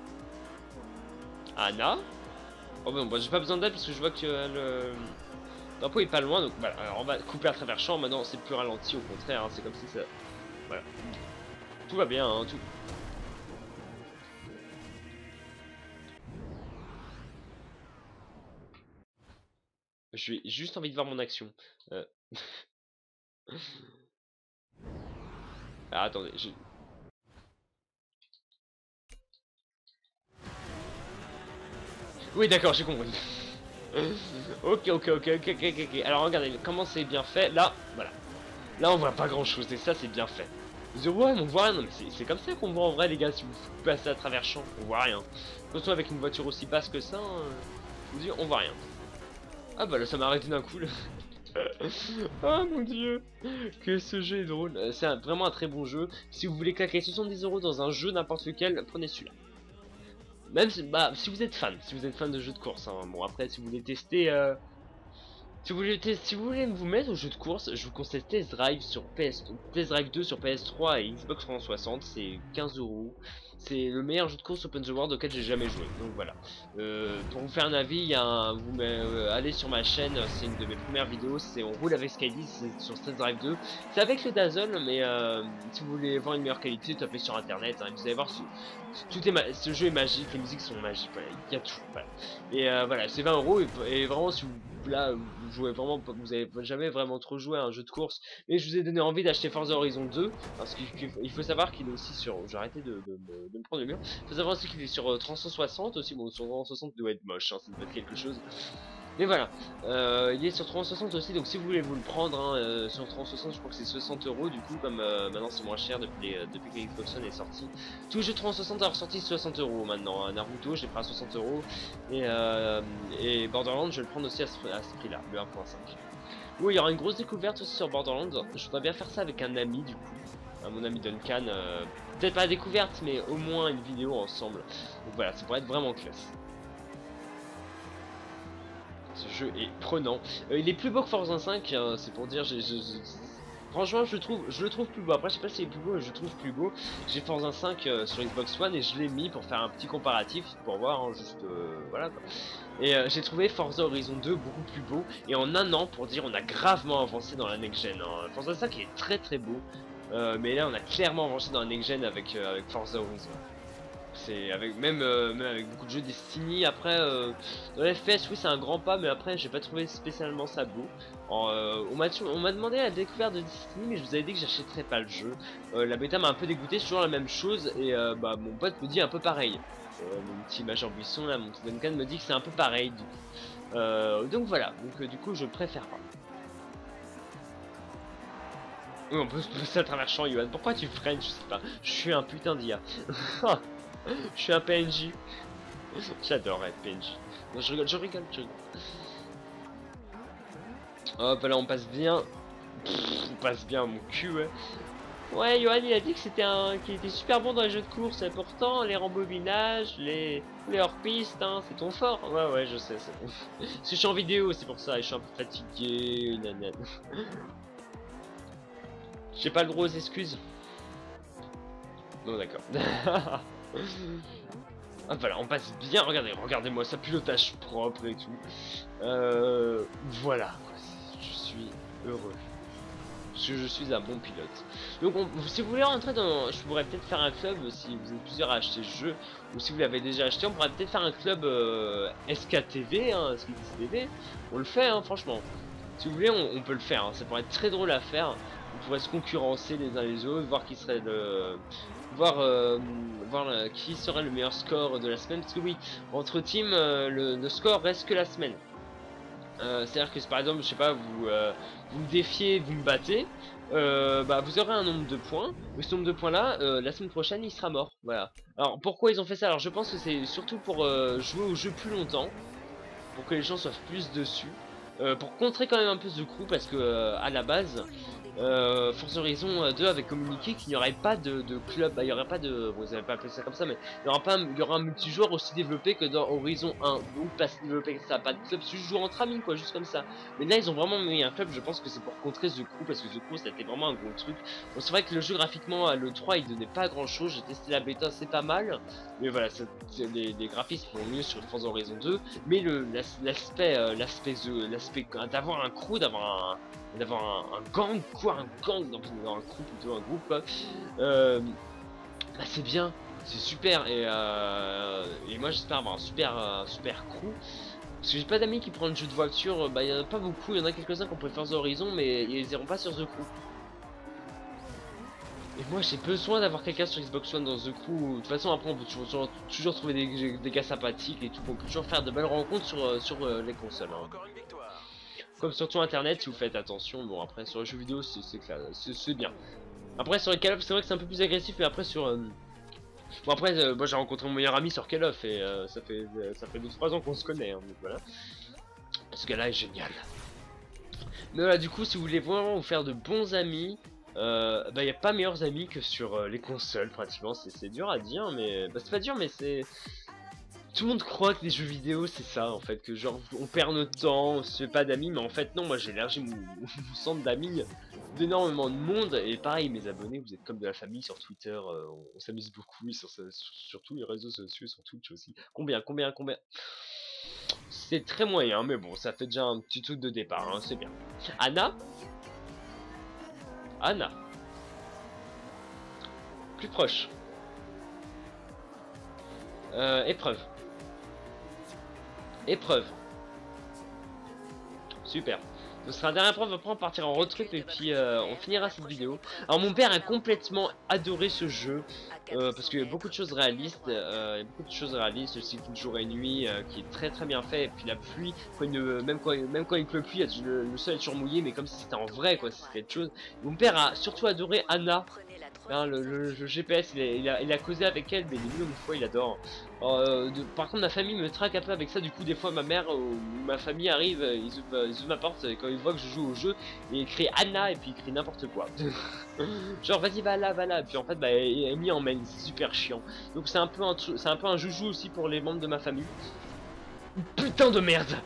oh bon, bah, j'ai pas besoin d'elle parce que je vois que le tempo est pas loin, donc voilà. Alors on va couper à travers champ, maintenant c'est plus ralenti, au contraire, hein, c'est comme si ça... Voilà. Tout va bien, hein, tout... J'ai juste envie de voir mon action. Ah, attendez, Oui d'accord, j'ai compris. Ok. Alors regardez comment c'est bien fait. Là, voilà. Là on voit pas grand chose et ça c'est bien fait. Vous dites ouais mais on voit rien. Non mais c'est comme ça qu'on voit en vrai les gars. Si vous passez à travers champ, on voit rien. Surtout avec une voiture aussi basse que ça, je vous dis on voit rien. Ah bah là ça m'a arrêté d'un coup. Ah mon dieu, que ce jeu est drôle. C'est vraiment un très bon jeu. Si vous voulez claquer 70 € dans un jeu n'importe lequel, prenez celui-là. Même si, bah, si vous êtes fan de jeux de course, hein. Bon après si vous voulez tester Si vous voulez vous mettre au jeu de course, je vous conseille Test Drive sur Test Drive 2 sur PS3 et Xbox 360, c'est 15 €. C'est le meilleur jeu de course open the world auquel j'ai jamais joué. Donc voilà. Pour vous faire un avis, il y a allez sur ma chaîne, c'est une de mes premières vidéos, c'est on roule avec Skydy, c'est sur Test Drive 2. C'est avec le Dazzle, mais si vous voulez voir une meilleure qualité, tapez sur internet, hein, vous allez voir ce jeu est magique, les musiques sont magiques, voilà, il y a tout. Voilà. Et voilà, c'est 20 € et vraiment si vous là vous jouez vraiment, vous avez jamais vraiment trop joué à un jeu de course, mais je vous ai donné envie d'acheter Forza Horizon 2 parce qu'il faut savoir qu'il est aussi sur, j'ai arrêté de me prendre le mur, il faut savoir aussi qu'il est sur 360 aussi, bon sur 360 il doit être moche, hein, ça doit être quelque chose. Mais voilà, il est sur 360 aussi, donc si vous voulez vous le prendre hein, sur 360, je crois que c'est 60 € du coup, comme maintenant c'est moins cher depuis que Xbox One est sorti. Tous les jeux 360 a ressorti 60 € maintenant, hein. Naruto j'ai pris à 60 € et Borderlands je vais le prendre aussi à ce prix là, le 1.5. Oui, il y aura une grosse découverte aussi sur Borderlands, je voudrais bien faire ça avec un ami du coup, mon ami Duncan, peut-être pas la découverte mais au moins une vidéo ensemble, donc voilà, ça pourrait être vraiment classe. Ce jeu est prenant. Il est plus beau que Forza 5, hein, c'est pour dire. Franchement, je le trouve plus beau. Après, je sais pas s'il est plus beau, mais je le trouve plus beau. J'ai Forza 5 sur Xbox One et je l'ai mis pour faire un petit comparatif, pour voir, hein, juste voilà quoi. Et j'ai trouvé Forza Horizon 2 beaucoup plus beau. Et en un an, pour dire, on a gravement avancé dans la next gen. Hein. Forza 5 est très très beau, mais là, on a clairement avancé dans la next gen avec Forza Horizon. C'est même avec beaucoup de jeux Destiny. Après dans les FPS oui c'est un grand pas, mais après j'ai pas trouvé spécialement ça beau. On m'a demandé la découverte de Destiny, mais je vous avais dit que j'achèterais pas le jeu. La bêta m'a un peu dégoûté, c'est toujours la même chose et bah mon pote me dit un peu pareil. Mon petit Major Buisson là, mon petit Duncan me dit que c'est un peu pareil du coup. Donc voilà, donc du coup je préfère pas. Oui, on peut se passer à travers champ, Yohan. Pourquoi tu freines? Je sais pas. Je suis un putain d'IA. Je suis un PNJ. J'adore être PNJ. Non, je rigole, je rigole. Hop là, on passe bien. On passe bien mon cul, ouais. Ouais, Yohan il a dit que qu'il était super bon dans les jeux de course. Et pourtant, les rembobinages, les hors-pistes, hein, c'est ton fort. Ouais, ouais, je sais. Parce que je suis en vidéo, c'est pour ça. Et je suis un peu fatigué. Nanana. J'ai pas le droit aux excuses. Non, d'accord. Ah, voilà, on passe bien. Regardez-moi, ça pilotage propre et tout. Voilà, je suis heureux. Parce que je suis un bon pilote. Donc, si vous voulez rentrer dans, je pourrais peut-être faire un club si vous êtes plusieurs à acheter ce jeu, ou si vous l'avez déjà acheté, on pourrait peut-être faire un club SKTV, hein, SKTV. On le fait, hein, franchement. Si vous voulez, on peut le faire. Hein. Ça pourrait être très drôle à faire. On pourrait se concurrencer les uns les autres, voir qui serait qui serait le meilleur score de la semaine. Parce que oui, entre teams, le score reste que la semaine. C'est-à-dire que si par exemple, je sais pas, vous me défiez, vous me battez, bah vous aurez un nombre de points. Et ce nombre de points là, la semaine prochaine, il sera mort. Voilà. Alors pourquoi ils ont fait ça? Alors je pense que c'est surtout pour jouer au jeu plus longtemps, pour que les gens soient plus dessus. Pour contrer quand même un peu ce crew, parce que à la base Forza Horizon 2 avait communiqué qu'il n'y aurait pas de club, bah, il n'y aurait pas de, bon, vous n'avez pas appelé ça comme ça, mais il y aura un multijoueur aussi développé que dans Horizon 1, donc pas si développé que ça, pas de club, c'est juste jouer entre amis quoi, juste comme ça. Mais là ils ont vraiment mis un club, je pense que c'est pour contrer The Crew, parce que The Crew c'était vraiment un gros truc. Bon, c'est vrai que le jeu graphiquement à l'E3 il donnait pas grand chose, j'ai testé la bêta, c'est pas mal, mais voilà, les graphismes sont mieux sur Forza Horizon 2, mais l'aspect d'avoir un crew, d'avoir un gang quoi, un gang dans un crew plutôt, un groupe quoi, bah c'est bien, c'est super, et moi j'espère avoir un super crew, parce que j'ai pas d'amis qui prennent le jeu de voiture, bah il y en a pas beaucoup, il y en a quelques-uns qui ont préféré The Horizon, mais ils iront pas sur The Crew. Et moi j'ai besoin d'avoir quelqu'un sur Xbox One dans The Crew. De toute façon après on peut toujours trouver des gars sympathiques et tout, on peut toujours faire de belles rencontres sur les consoles. Hein. Comme surtout internet si vous faites attention. Bon après sur les jeux vidéo c'est bien. Après sur les Call of c'est vrai que c'est un peu plus agressif, mais après sur bon après moi j'ai rencontré mon meilleur ami sur Call of et ça fait 2-3 ans qu'on se connaît, hein, donc voilà. Ce gars là est génial. Mais voilà, du coup si vous voulez vraiment vous faire de bons amis, bah y a pas meilleurs amis que sur les consoles pratiquement. C'est dur à dire, mais bah c'est pas dur, mais c'est tout le monde croit que les jeux vidéo c'est ça en fait, que genre on perd notre temps, on se fait pas d'amis, mais en fait non, moi j'ai élargi mon centre d'amis d'énormément de monde, et pareil mes abonnés, vous êtes comme de la famille sur Twitter, on s'amuse beaucoup, et sur tous les réseaux sociaux, sur Twitch aussi. Combien? C'est très moyen, mais bon, ça fait déjà un petit truc de départ, hein, c'est bien. Anna? Plus proche. Épreuve. Super. Ce sera la dernière épreuve, après on partira en road trip et puis on finira cette vidéo. Alors mon père a complètement adoré ce jeu. Parce qu'il y a beaucoup de choses réalistes, le cycle de jour et nuit qui est très bien fait, et puis la pluie, même quand il pleut plus, le sol est toujours mouillé, mais comme si c'était en vrai quoi, c'est quelque chose. Mon père a surtout adoré Anna, hein, le GPS, il a causé avec elle, mais des millions de fois il adore. Par contre ma famille me traque un peu avec ça, du coup des fois ma mère ou ma famille arrive, ils ouvrent ma porte quand ils voient que je joue au jeu, et il crie Anna et puis il crie n'importe quoi. Genre vas-y va là, et puis en fait bah Amy emmène, c'est super chiant. Donc c'est un peu un joujou aussi pour les membres de ma famille. Putain de merde.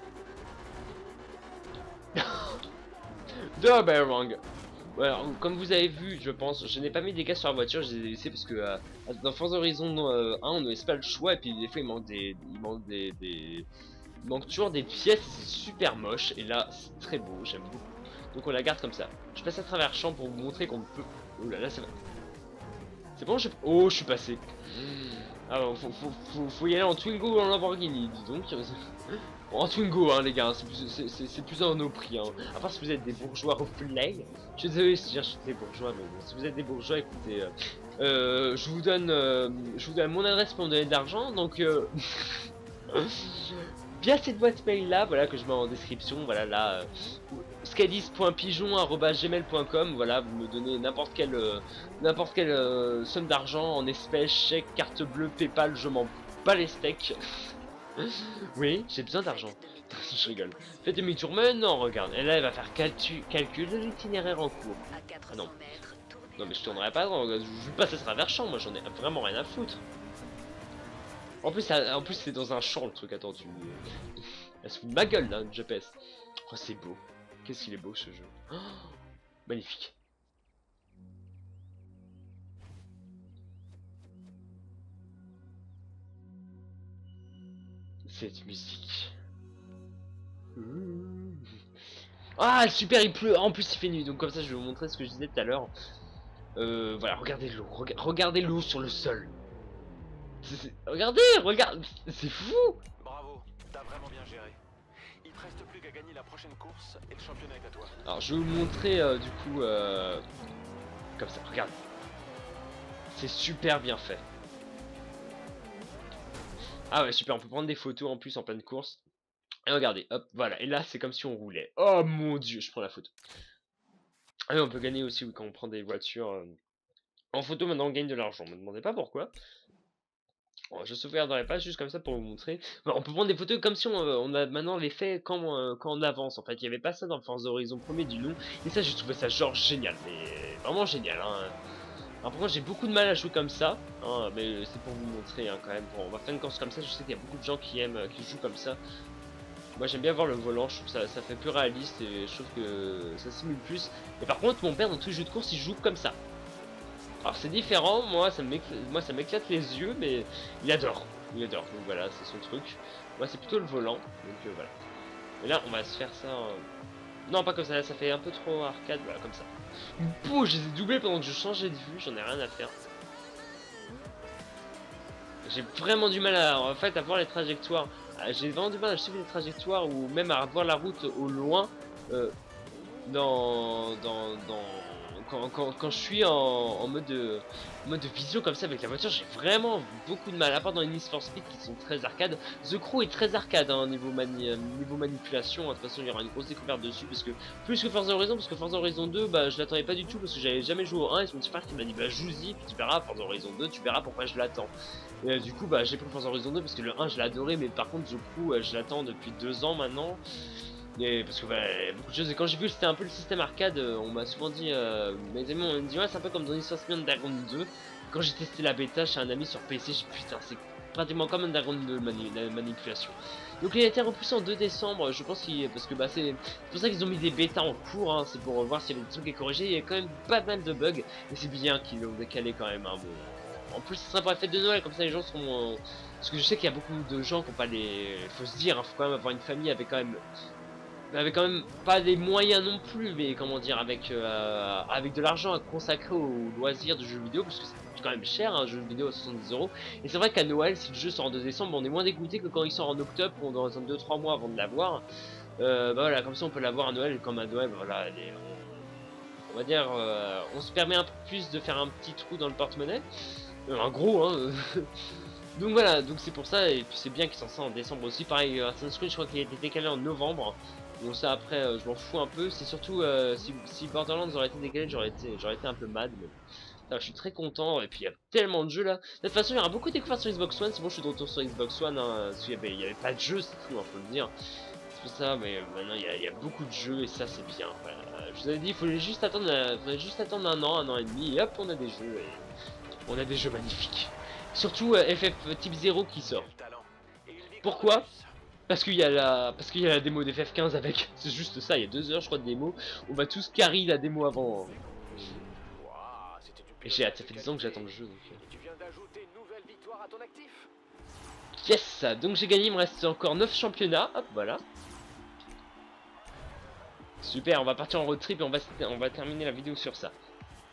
Double wrong. Voilà, comme vous avez vu, je pense, je n'ai pas mis des gaz sur la voiture, je les ai laissés parce que dans Forza Horizon 1, on ne laisse pas le choix, et puis des fois il manque toujours des pièces, c'est super moche, et là c'est très beau, j'aime beaucoup. Donc on la garde comme ça. Je passe à travers le champ pour vous montrer qu'on peut. Oh là là, c'est vrai. C'est bon, oh, je suis passé. Alors, faut y aller en Twingo ou en Lamborghini, dis donc. En Twingo, hein, les gars, c'est plus dans nos prix. Hein. À part si vous êtes des bourgeois replay. Je suis désolé si je suis des bourgeois, mais bon, si vous êtes des bourgeois, écoutez, je vous donne mon adresse pour me donner de l'argent. Donc, via cette boîte mail là, voilà, que je mets en description, voilà là. Scadis.pigeon@gmail.com, voilà, vous me donnez n'importe quelle somme d'argent en espèces, chèque, carte bleue, PayPal, je m'en bats les steaks. Oui, j'ai besoin d'argent. Je rigole. Faites demi-tour, mais non, regarde, et là elle va faire calcul de l'itinéraire en cours. Ah non. Non mais je tournerai pas, je passe à travers champ, moi j'en ai vraiment rien à foutre. En plus c'est dans un champ le truc, attends, elle se fout de ma gueule là, le GPS. Oh c'est beau. Qu'est-ce qu'il est beau ce jeu. Oh, magnifique. Cette musique. Ah super, il pleut. En plus il fait nuit, donc comme ça je vais vous montrer ce que je disais tout à l'heure. Voilà, regardez l'eau. Regardez l'eau sur le sol. Regardez, c'est fou. Bravo, t'as vraiment bien géré. Il te reste plus qu'à gagner la prochaine course et le championnat est à toi. Alors je vais vous montrer du coup comme ça, regarde. C'est super bien fait. Ah ouais super, on peut prendre des photos en plus en pleine course. Et regardez, hop, voilà, et là c'est comme si on roulait. Oh mon dieu, je prends la photo. Ah oui, on peut gagner aussi oui, quand on prend des voitures. En photo maintenant on gagne de l'argent, me demandez pas pourquoi. Bon, je sauvegarderai pas juste comme ça pour vous montrer. Bon, on peut prendre des photos comme si on a maintenant les faits quand on avance. En fait, il n'y avait pas ça dans Forza Horizon premier du nom. Et ça, j'ai trouvé ça genre génial, mais vraiment génial. Hein. Alors, pour moi, j'ai beaucoup de mal à jouer comme ça, hein, mais c'est pour vous montrer hein, quand même. Bon, on va faire une course comme ça. Je sais qu'il y a beaucoup de gens qui aiment, qui jouent comme ça. Moi, j'aime bien voir le volant. Je trouve que ça fait plus réaliste et je trouve que ça simule plus. Et par contre, mon père dans tous les jeux de course, il joue comme ça. Alors c'est différent, moi ça m'éclate les yeux, mais il adore, donc voilà, c'est son truc. Moi c'est plutôt le volant, donc voilà. Et là on va se faire ça, non pas comme ça, ça fait un peu trop arcade, voilà comme ça. Bouh, je les ai doublés pendant que je changeais de vue, j'en ai rien à faire. J'ai vraiment du mal en fait à voir les trajectoires, j'ai vraiment du mal à suivre les trajectoires ou même à voir la route au loin, quand je suis en mode vision comme ça avec la voiture, j'ai vraiment beaucoup de mal, à part dans les Need for Speed qui sont très arcade. The Crew est très arcade hein, niveau manipulation, de toute façon il y aura une grosse découverte dessus, parce que plus que Forza Horizon, parce que Forza Horizon 2 bah je l'attendais pas du tout parce que j'avais jamais joué au 1 et c'est mon petit frère qui m'a dit bah joue-y puis tu verras Forza Horizon 2, tu verras pourquoi je l'attends. Et du coup bah j'ai pris Forza Horizon 2 parce que le 1 je l'ai adoré, mais par contre The Crew je l'attends depuis 2 ans maintenant. Et parce que bah, beaucoup de choses, et quand j'ai vu que c'était un peu le système arcade, on m'a souvent dit, mes amis m'ont dit ouais c'est un peu comme dans Need for Speed Underground 2. Quand j'ai testé la bêta chez un ami sur PC, j'ai dit putain c'est pratiquement comme un dragon de manipulation. Donc il a été repoussé en 2 décembre, je pense parce que bah, c'est pour ça qu'ils ont mis des bêtas en cours, hein, c'est pour voir s'il y avait des trucs à corriger. Il y a quand même pas mal de bugs, et c'est bien qu'ils l'ont décalé quand même. Hein, bon. En plus, ce sera pour la fête de Noël, comme ça les gens seront. Parce que je sais qu'il y a beaucoup de gens qui n'ont pas les. Faut se dire, hein, faut quand même avoir une famille avec quand même pas des moyens non plus, mais comment dire, avec de l'argent à consacrer aux loisirs de jeux vidéo, parce que c'est quand même cher un jeu vidéo à 70 euros. Et c'est vrai qu'à Noël, si le jeu sort en 2 décembre, on est moins dégoûté que quand il sort en octobre, ou dans 2-3 mois avant de l'avoir. Bah voilà, comme ça on peut l'avoir à Noël, et comme à Noël, voilà, on va dire, on se permet un peu plus de faire un petit trou dans le porte-monnaie, un gros, hein. Donc voilà, donc c'est pour ça, et puis c'est bien qu'il s'en sorte en décembre aussi. Pareil, Assassin's Creed, je crois qu'il a été décalé en novembre. Bon ça après je m'en fous un peu, c'est surtout si Borderlands aurait été décalé j'aurais été un peu mad, mais je suis très content, et puis il y a tellement de jeux là. De toute façon il y aura beaucoup découvertes sur Xbox One, c'est bon je suis de retour sur Xbox One, hein, parce qu'il y avait pas de jeu, c'est tout, hein, faut le dire. C'est pour ça, mais maintenant il y a beaucoup de jeux et ça c'est bien. Voilà. Je vous avais dit, il fallait juste attendre un an et demi, et hop on a des jeux, et on a des jeux magnifiques. Surtout FF Type 0 qui sort. Pourquoi ? Parce qu'il y a la démo d'FF15 avec, c'est juste ça, il y a 2 heures je crois de démo, on va tous carry la démo avant. Et j'ai hâte, ça fait 10 ans que j'attends le jeu. Donc. Yes, donc j'ai gagné, il me reste encore 9 championnats, hop voilà. Super, on va partir en road trip et on va terminer la vidéo sur ça.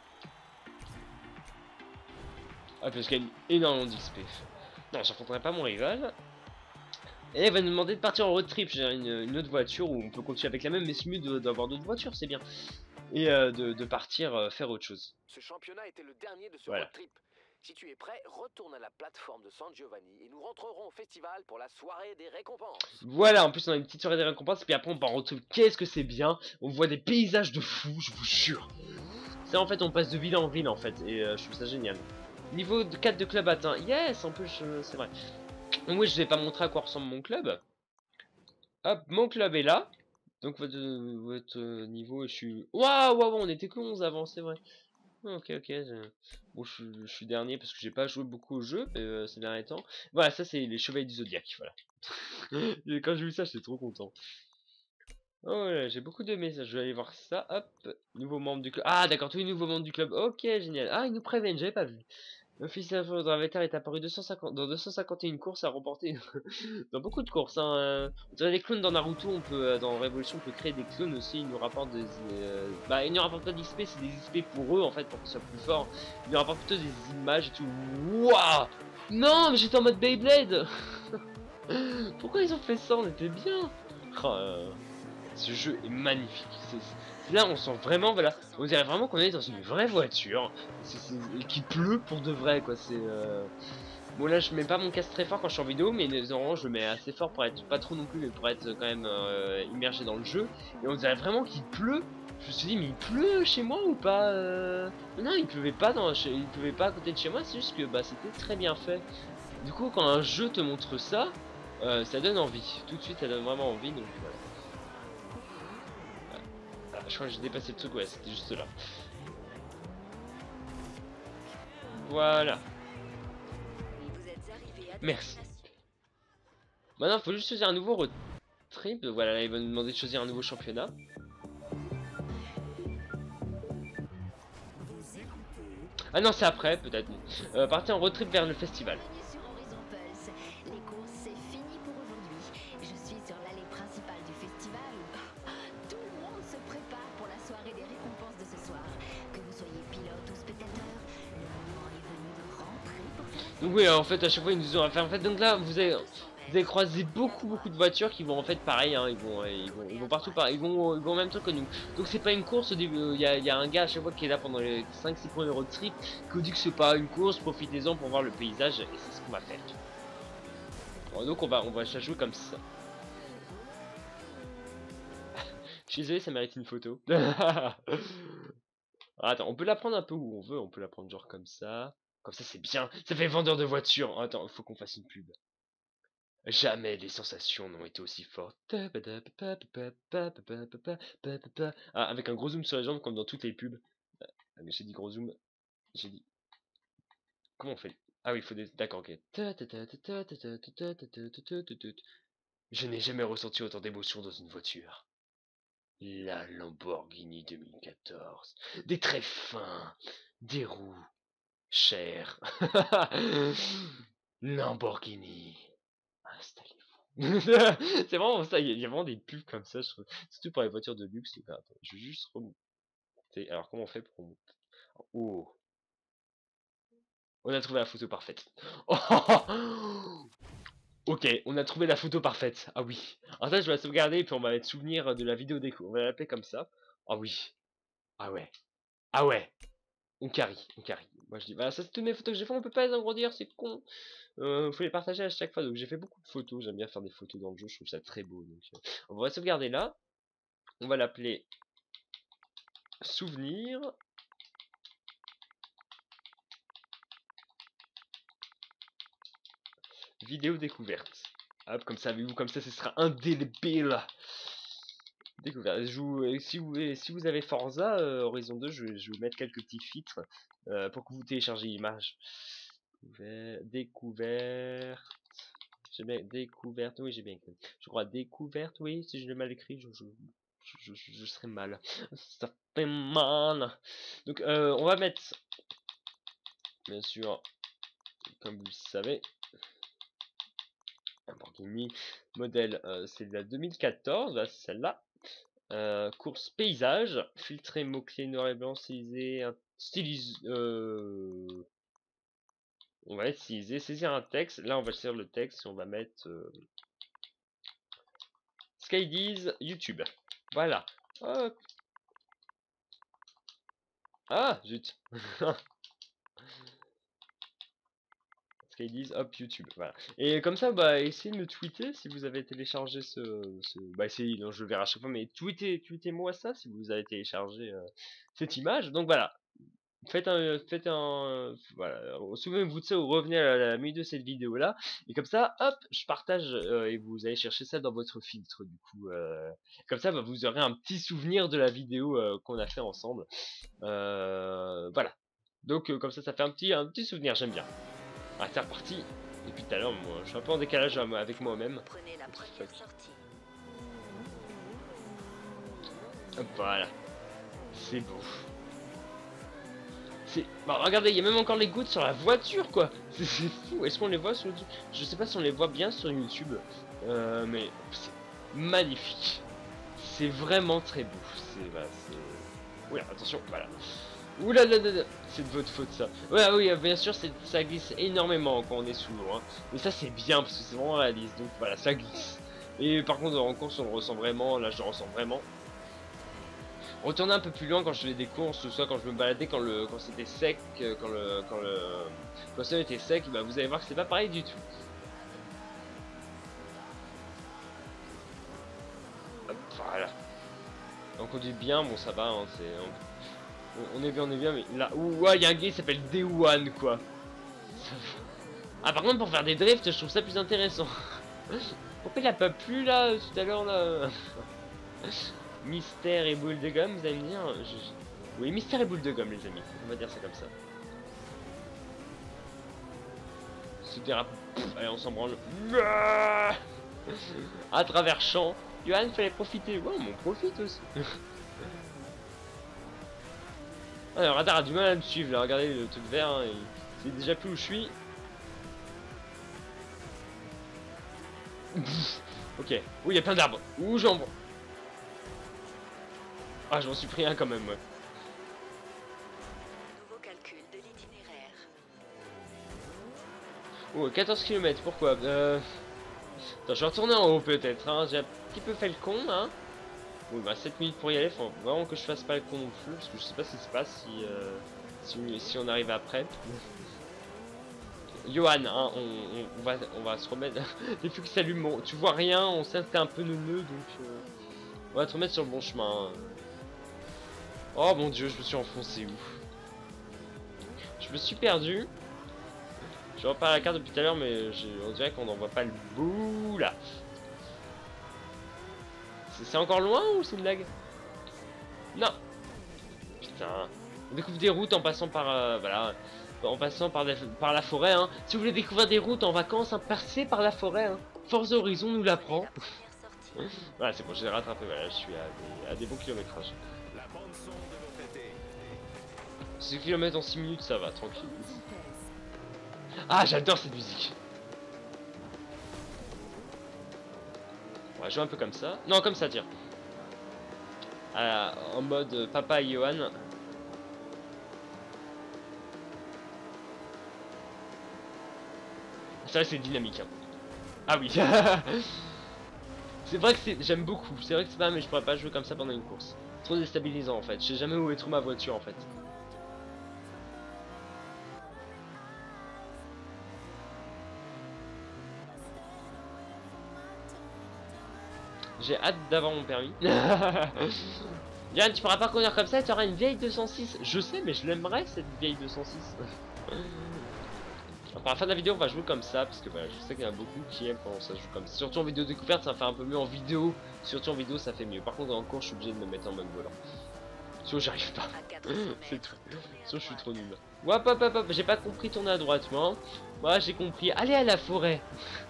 Hop, parce qu'il y a énormément d'XP. Non, j'affronterai pas mon rival. Et elle va nous demander de partir en road trip. J'ai une autre voiture où on peut continuer avec la même, mais c'est mieux d'avoir d'autres voitures, c'est bien. Et de partir faire autre chose. Ce championnat était le dernier de ce voilà. road trip. Si tu es prêt, retourne à la plateforme de San Giovanni et nous rentrerons au festival pour la soirée des récompenses. Voilà, en plus on a une petite soirée des récompenses, et puis après on part en road trip. Qu'est-ce que c'est bien. On voit des paysages de fou, je vous jure. Ça en fait on passe de ville en ville en fait, et je trouve ça génial. Niveau 4 de club atteint, yes, en plus c'est vrai. Oui, je vais pas montrer à quoi ressemble mon club. Hop, mon club est là. Donc votre niveau, je suis... Waouh, on était que 11 avant, c'est vrai. Ok, bon, je suis dernier parce que j'ai pas joué beaucoup au jeu ces derniers temps. Voilà, ça c'est les Chevaliers du Zodiaque, voilà. Et quand j'ai vu ça, j'étais trop content. Oh là, j'ai beaucoup de messages, je vais aller voir ça, hop. Nouveau membre du club. Ah d'accord, tous les nouveaux membres du club, ok, génial. Ah, ils nous préviennent, j'avais pas vu. L'office d'Avatar est apparu dans 251 courses à remporter. Dans beaucoup de courses, hein. Dans les clones dans Naruto, dans Révolution, on peut créer des clones aussi. Ils nous rapportent bah, ils ne rapportent pas d'XP, c'est des XP pour eux en fait, pour qu'ils soient plus forts. Ils nous rapportent plutôt des images et tout. Waouh! Non, mais j'étais en mode Beyblade! Pourquoi ils ont fait ça? On était bien! Oh, ce jeu est magnifique. Là, on sent vraiment, voilà, on dirait vraiment qu'on est dans une vraie voiture. Et qu'il pleut pour de vrai, quoi. C'est. Bon là je mets pas mon casque très fort quand je suis en vidéo, mais normalement je le mets assez fort pour être pas trop non plus, mais pour être quand même immergé dans le jeu. Et on dirait vraiment qu'il pleut. Je me suis dit mais il pleut chez moi ou pas Non, il pleuvait pas il pleuvait pas à côté de chez moi, c'est juste que bah c'était très bien fait. Du coup quand un jeu te montre ça, ça donne envie. Tout de suite ça donne vraiment envie, donc voilà. Ah, je crois que j'ai dépassé le truc, ouais c'était juste là. Voilà. Merci. Maintenant, il faut juste choisir un nouveau road trip. Voilà, là, il va nous demander de choisir un nouveau championnat. Ah non, c'est après, peut-être. Partez en road trip vers le festival. Les courses, c'est fini pour aujourd'hui. Je suis sur l'allée principale du festival. Tout le monde se prépare pour la soirée des récompenses de ce soir. Que vous soyez pilote ou spectateur, le moment est venu de rentrer pour faire. Donc oui, en fait, à chaque fois, ils nous ont fait. En fait, donc là, vous avez croisé beaucoup de voitures qui vont en fait pareil, hein, ils vont partout pareil, ils vont au même truc que nous. Donc c'est pas une course au début, il y a un gars à chaque fois qui est là pendant les 5-6 premiers road trip qui vous dit que c'est pas une course, profitez-en pour voir le paysage et c'est ce qu'on va faire. Bon, donc on va jouer comme ça. Je suis désolé, ça mérite une photo. Attends, on peut la prendre un peu où on veut, on peut la prendre genre comme ça. Comme ça c'est bien, ça fait vendeur de voiture. Attends, il faut qu'on fasse une pub. Jamais les sensations n'ont été aussi fortes. Ah, avec un gros zoom sur les jambes comme dans toutes les pubs. Ah, mais j'ai dit gros zoom. J'ai dit. Comment on fait? Ah oui, il faut des... D'accord, ok. Je n'ai jamais ressenti autant d'émotion dans une voiture. La Lamborghini 2014. Des traits fins, des roues chères. Lamborghini. Installez-vous. C'est vraiment ça, il y a vraiment des pubs comme ça, je trouve. Surtout pour les voitures de luxe. Attends, je vais juste remonter. Alors comment on fait pour remonter? Oh, on a trouvé la photo parfaite. Oh, ok, on a trouvé la photo parfaite. Ah oui. Alors ça, je vais la sauvegarder et puis on va mettre souvenir de la vidéo déco. On va l'appeler comme ça. Ah oui. Ah ouais. Ah ouais. On carry, on carry. Moi je dis, voilà, ça c'est toutes mes photos que j'ai fait, on peut pas les agrandir, c'est con. Faut les partager à chaque fois. Donc j'ai fait beaucoup de photos, j'aime bien faire des photos dans le jeu, je trouve ça très beau. Donc on va sauvegarder là. On va l'appeler souvenir. Vidéo découverte. Hop, comme ça, comme ça, ce sera indélébile. Découverte. Si vous avez Forza Horizon 2, je vais vous mettre quelques petits filtres pour que vous téléchargez l'image. Découverte. J'ai bien découverte, oui j'ai bien écrit. Je crois découverte, oui, si je l'ai mal écrit, je serais mal. Ça fait mal. Donc on va mettre, bien sûr, comme vous le savez, Lamborghini modèle, c'est de la 2014, là, c'est celle-là. Course paysage, filtré mots-clés noir et blanc, stylisé, on va utiliser, saisir un texte. Là, on va saisir le texte et on va mettre Skydiz YouTube. Voilà. Hop. Ah, zut. Skydiz, hop, YouTube. Voilà. Et comme ça, bah, essayez de me tweeter si vous avez téléchargé bah, essayez, non, je le verrai à chaque fois, mais tweetez-moi ça si vous avez téléchargé cette image. Donc voilà. Voilà, souvenez-vous de ça ou revenez à la milieu de cette vidéo là et comme ça hop je partage et vous allez chercher ça dans votre filtre du coup comme ça bah, vous aurez un petit souvenir de la vidéo qu'on a fait ensemble voilà donc comme ça fait un petit souvenir, j'aime bien. Ah, c'est reparti depuis tout à l'heure, moi je suis un peu en décalage avec moi-même. Prenez la première sortie. Hop, voilà, c'est beau. Bah regardez, il y a même encore les gouttes sur la voiture quoi. C'est fou. Est-ce qu'on les voit sur YouTube? Je sais pas si on les voit bien sur YouTube. Mais c'est magnifique. C'est vraiment très beau. C'est... Bah, c'est... Oula, attention, voilà. Oula, c'est de votre faute ça. Ouais, oui, bien sûr, ça glisse énormément quand on est sous l'eau. Hein. Mais ça c'est bien parce que c'est vraiment réaliste. Donc voilà, ça glisse. Et par contre, en course, on le ressent vraiment. Là, je le ressens vraiment. Retourner un peu plus loin quand je faisais des courses, soit quand je me baladais quand c'était sec, quand le sol était sec, bah vous allez voir que c'est pas pareil du tout. Hop, voilà. On conduit bien, bon ça va, hein, on est bien, mais là, ouais, il y a un gars qui s'appelle Day1 quoi. Ah par contre pour faire des drifts, je trouve ça plus intéressant. Pourquoi il a pas plu là tout à l'heure là? Mystère et boule de gomme, vous allez me dire. Oui, mystère et boule de gomme, les amis. On va dire ça comme ça. Ce dérape. Allez, on s'en branle. À travers champs. Johan, fallait profiter. Ouais, on profite aussi. Ah, le radar a du mal à me suivre là. Regardez le truc vert. Hein, c'est déjà plus où je suis. Ok. Oui, il y a plein d'arbres. Ouh, j'en vois. Ah, je m'en suis pris un quand même, ouais. Nouveau calcul de l'itinéraire. Oh, 14 km, pourquoi Attends, je vais retourner en haut peut-être, hein. J'ai un petit peu fait le con, hein. Bon, bah 7 minutes pour y aller, faut vraiment que je fasse pas le con non plus, parce que je sais pas ce qui se passe si on arrive après. Johan, hein, on va se remettre. Les feux qui s'allument, bon, tu vois rien, on sait que t'es un peu neuneux, donc on va te remettre sur le bon chemin. Oh mon dieu, je me suis enfoncé où? Je me suis perdu. Je repars à la carte depuis tout à l'heure, mais on dirait qu'on n'en voit pas le bout là. C'est encore loin ou c'est une blague? Non. Putain. On découvre des routes en passant par voilà. en passant par la forêt. Hein. Si vous voulez découvrir des routes en vacances, hein, passez par la forêt. Hein. Forza Horizon nous l'apprend. Voilà, c'est bon, j'ai rattrapé. Voilà, je suis à des bons kilométrages. 6 km en 6 minutes, ça va, tranquille. Ah, j'adore cette musique. On va jouer un peu comme ça. Non, comme ça, tiens. En mode Papa et Johan. Ça, c'est dynamique. Hein. Ah oui. C'est vrai que j'aime beaucoup. C'est vrai que c'est pas, mais je pourrais pas jouer comme ça pendant une course. Trop déstabilisant en fait. Je sais jamais où est trop ma voiture en fait. J'ai hâte d'avoir mon permis. Yann, tu pourras pas conduire comme ça, tu auras une vieille 206. Je sais, mais je l'aimerais cette vieille 206. Pour la fin de la vidéo, on va jouer comme ça, parce que voilà, je sais qu'il y en a beaucoup qui aiment quand ça joue comme ça. Surtout en vidéo découverte, ça fait un peu mieux en vidéo. Surtout en vidéo, ça fait mieux. Par contre, en cours, je suis obligé de me mettre en mode volant. Sinon, j'arrive pas. C'est tout. Sinon, je suis trop nul. Hop, hop, hop, hop. J'ai pas compris tourner à droite, moi. Moi, j'ai compris. Allez à la forêt.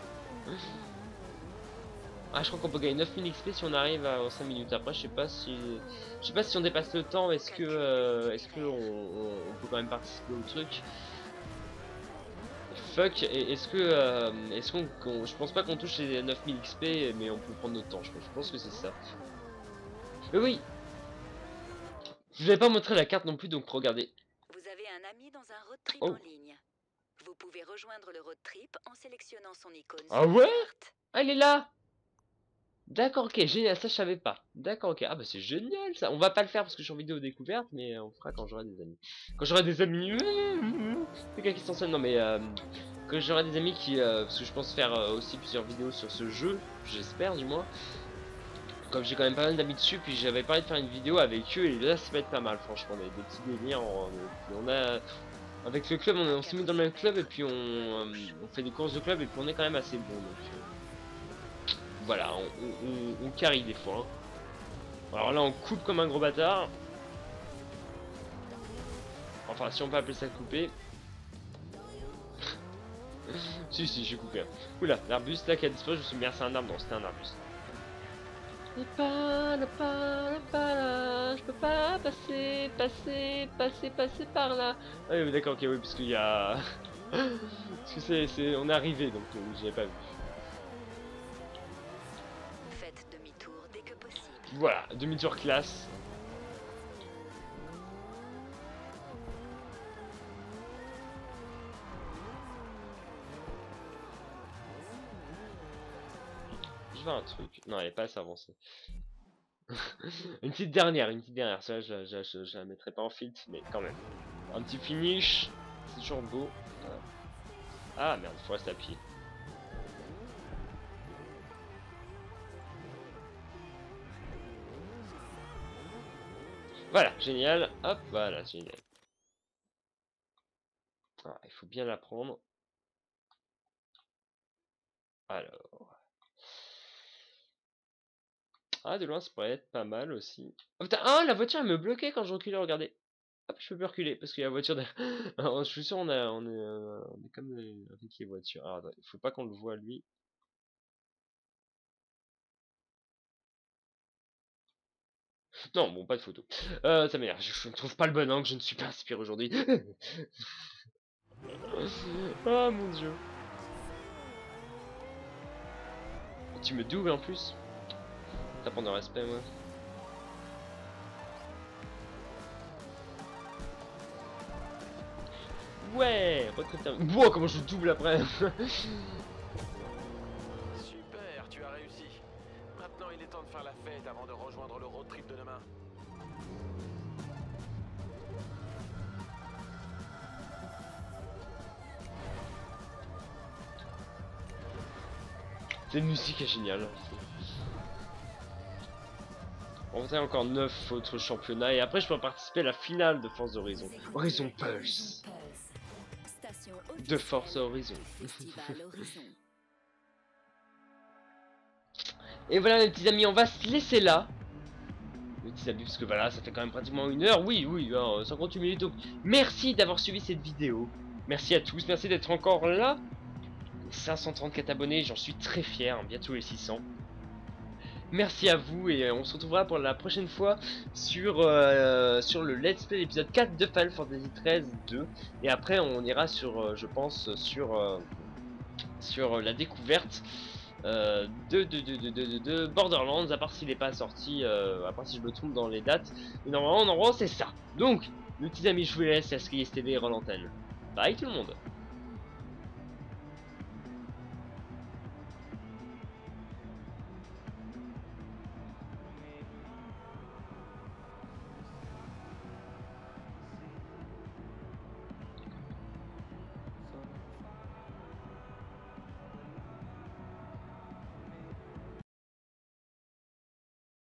Ah, je crois qu'on peut gagner 9000 XP si on arrive à 5 minutes. Après, je sais pas si on dépasse le temps. Est-ce que on peut quand même participer au truc? Fuck, est-ce qu'on je pense pas qu'on touche les 9000 XP, mais on peut prendre notre temps. Je pense que c'est ça. Mais oui. Je vous avais pas montré la carte non plus, donc regardez. Vous avez un ami dans un road trip Oh. en ligne. Vous pouvez rejoindre le road trip en sélectionnant son icône Ah sur la ouais? carte. Ah, il est là. D'accord, ok, génial, ça je savais pas. D'accord, ok, ah bah c'est génial ça. On va pas le faire parce que je suis en vidéo découverte, mais on fera quand j'aurai des amis. Quand j'aurai des amis, c'est quelqu'un qui s'en sonne, non mais quand j'aurai des amis qui, parce que je pense faire aussi plusieurs vidéos sur ce jeu, j'espère du moins. Comme j'ai quand même pas mal d'amis dessus, puis j'avais parlé de faire une vidéo avec eux et là ça va être pas mal, franchement, des petits délires. On a avec le club, on s'est mis dans le même club et puis on fait des courses de club et puis on est quand même assez bon donc. Voilà, on carry des fois. Hein. Alors là, on coupe comme un gros bâtard. Enfin, si on peut appeler ça couper. si, je suis coupé. Oula, l'arbuste là qui a disparu, je me suis dit, merde, c'est un arbre. Non, c'était un arbuste. Je peux pas passer par là. Ah oui, d'accord, ok, oui, parce qu'il y a. parce que on est arrivé, donc j'avais pas vu. Voilà, demi-tour classe. Je veux un truc. Non, elle est pas assez avancée. une petite dernière. Ça, je la mettrai pas en filtre, mais quand même. Un petit finish. C'est toujours beau. Voilà. Ah merde, faut rester à pied. Voilà, génial. Hop, voilà, génial. Ah, il faut bien la prendre. Alors. Ah, de loin, ça pourrait être pas mal aussi. Oh putain, ah, la voiture, elle me bloquait quand je reculais, regardez. Hop, je peux plus reculer parce qu'il y a la voiture derrière. Alors, je suis sûr, on est comme avec les voitures. Alors, attends, il faut pas qu'on le voit lui. Non, bon, pas de photo. Ça m'énerve, je ne trouve pas le bon angle, je ne suis pas inspiré aujourd'hui. Ah mon dieu. Tu me doubles en plus. T'as prendre de respect, moi. Ouais, recruter. Wow, comment je double après. Super, tu as réussi. Maintenant, il est temps de faire la fête avant de rejoindre le road trip de demain. Cette musique est géniale. On va encore 9 autres championnats et après je peux participer à la finale de Forza Horizon. Horizon Pulse. De Forza Horizon. Et voilà mes petits amis, on va se laisser là. mes petits amis, parce que voilà, ça fait quand même pratiquement 1 heure. Oui, 58 minutes. Donc, merci d'avoir suivi cette vidéo. Merci à tous, merci d'être encore là. 534 abonnés, j'en suis très fier, bientôt les 600. Merci à vous et on se retrouvera pour la prochaine fois sur le Let's Play l'épisode 4 de Final Fantasy XIII 2. Et après on ira sur, je pense, sur la découverte de Borderlands, à part s'il n'est pas sorti, à part si je me trompe dans les dates. Mais normalement c'est ça. Donc, mes petits amis, je vous laisse, à SKYSTV et Roll Antenne. Bye tout le monde.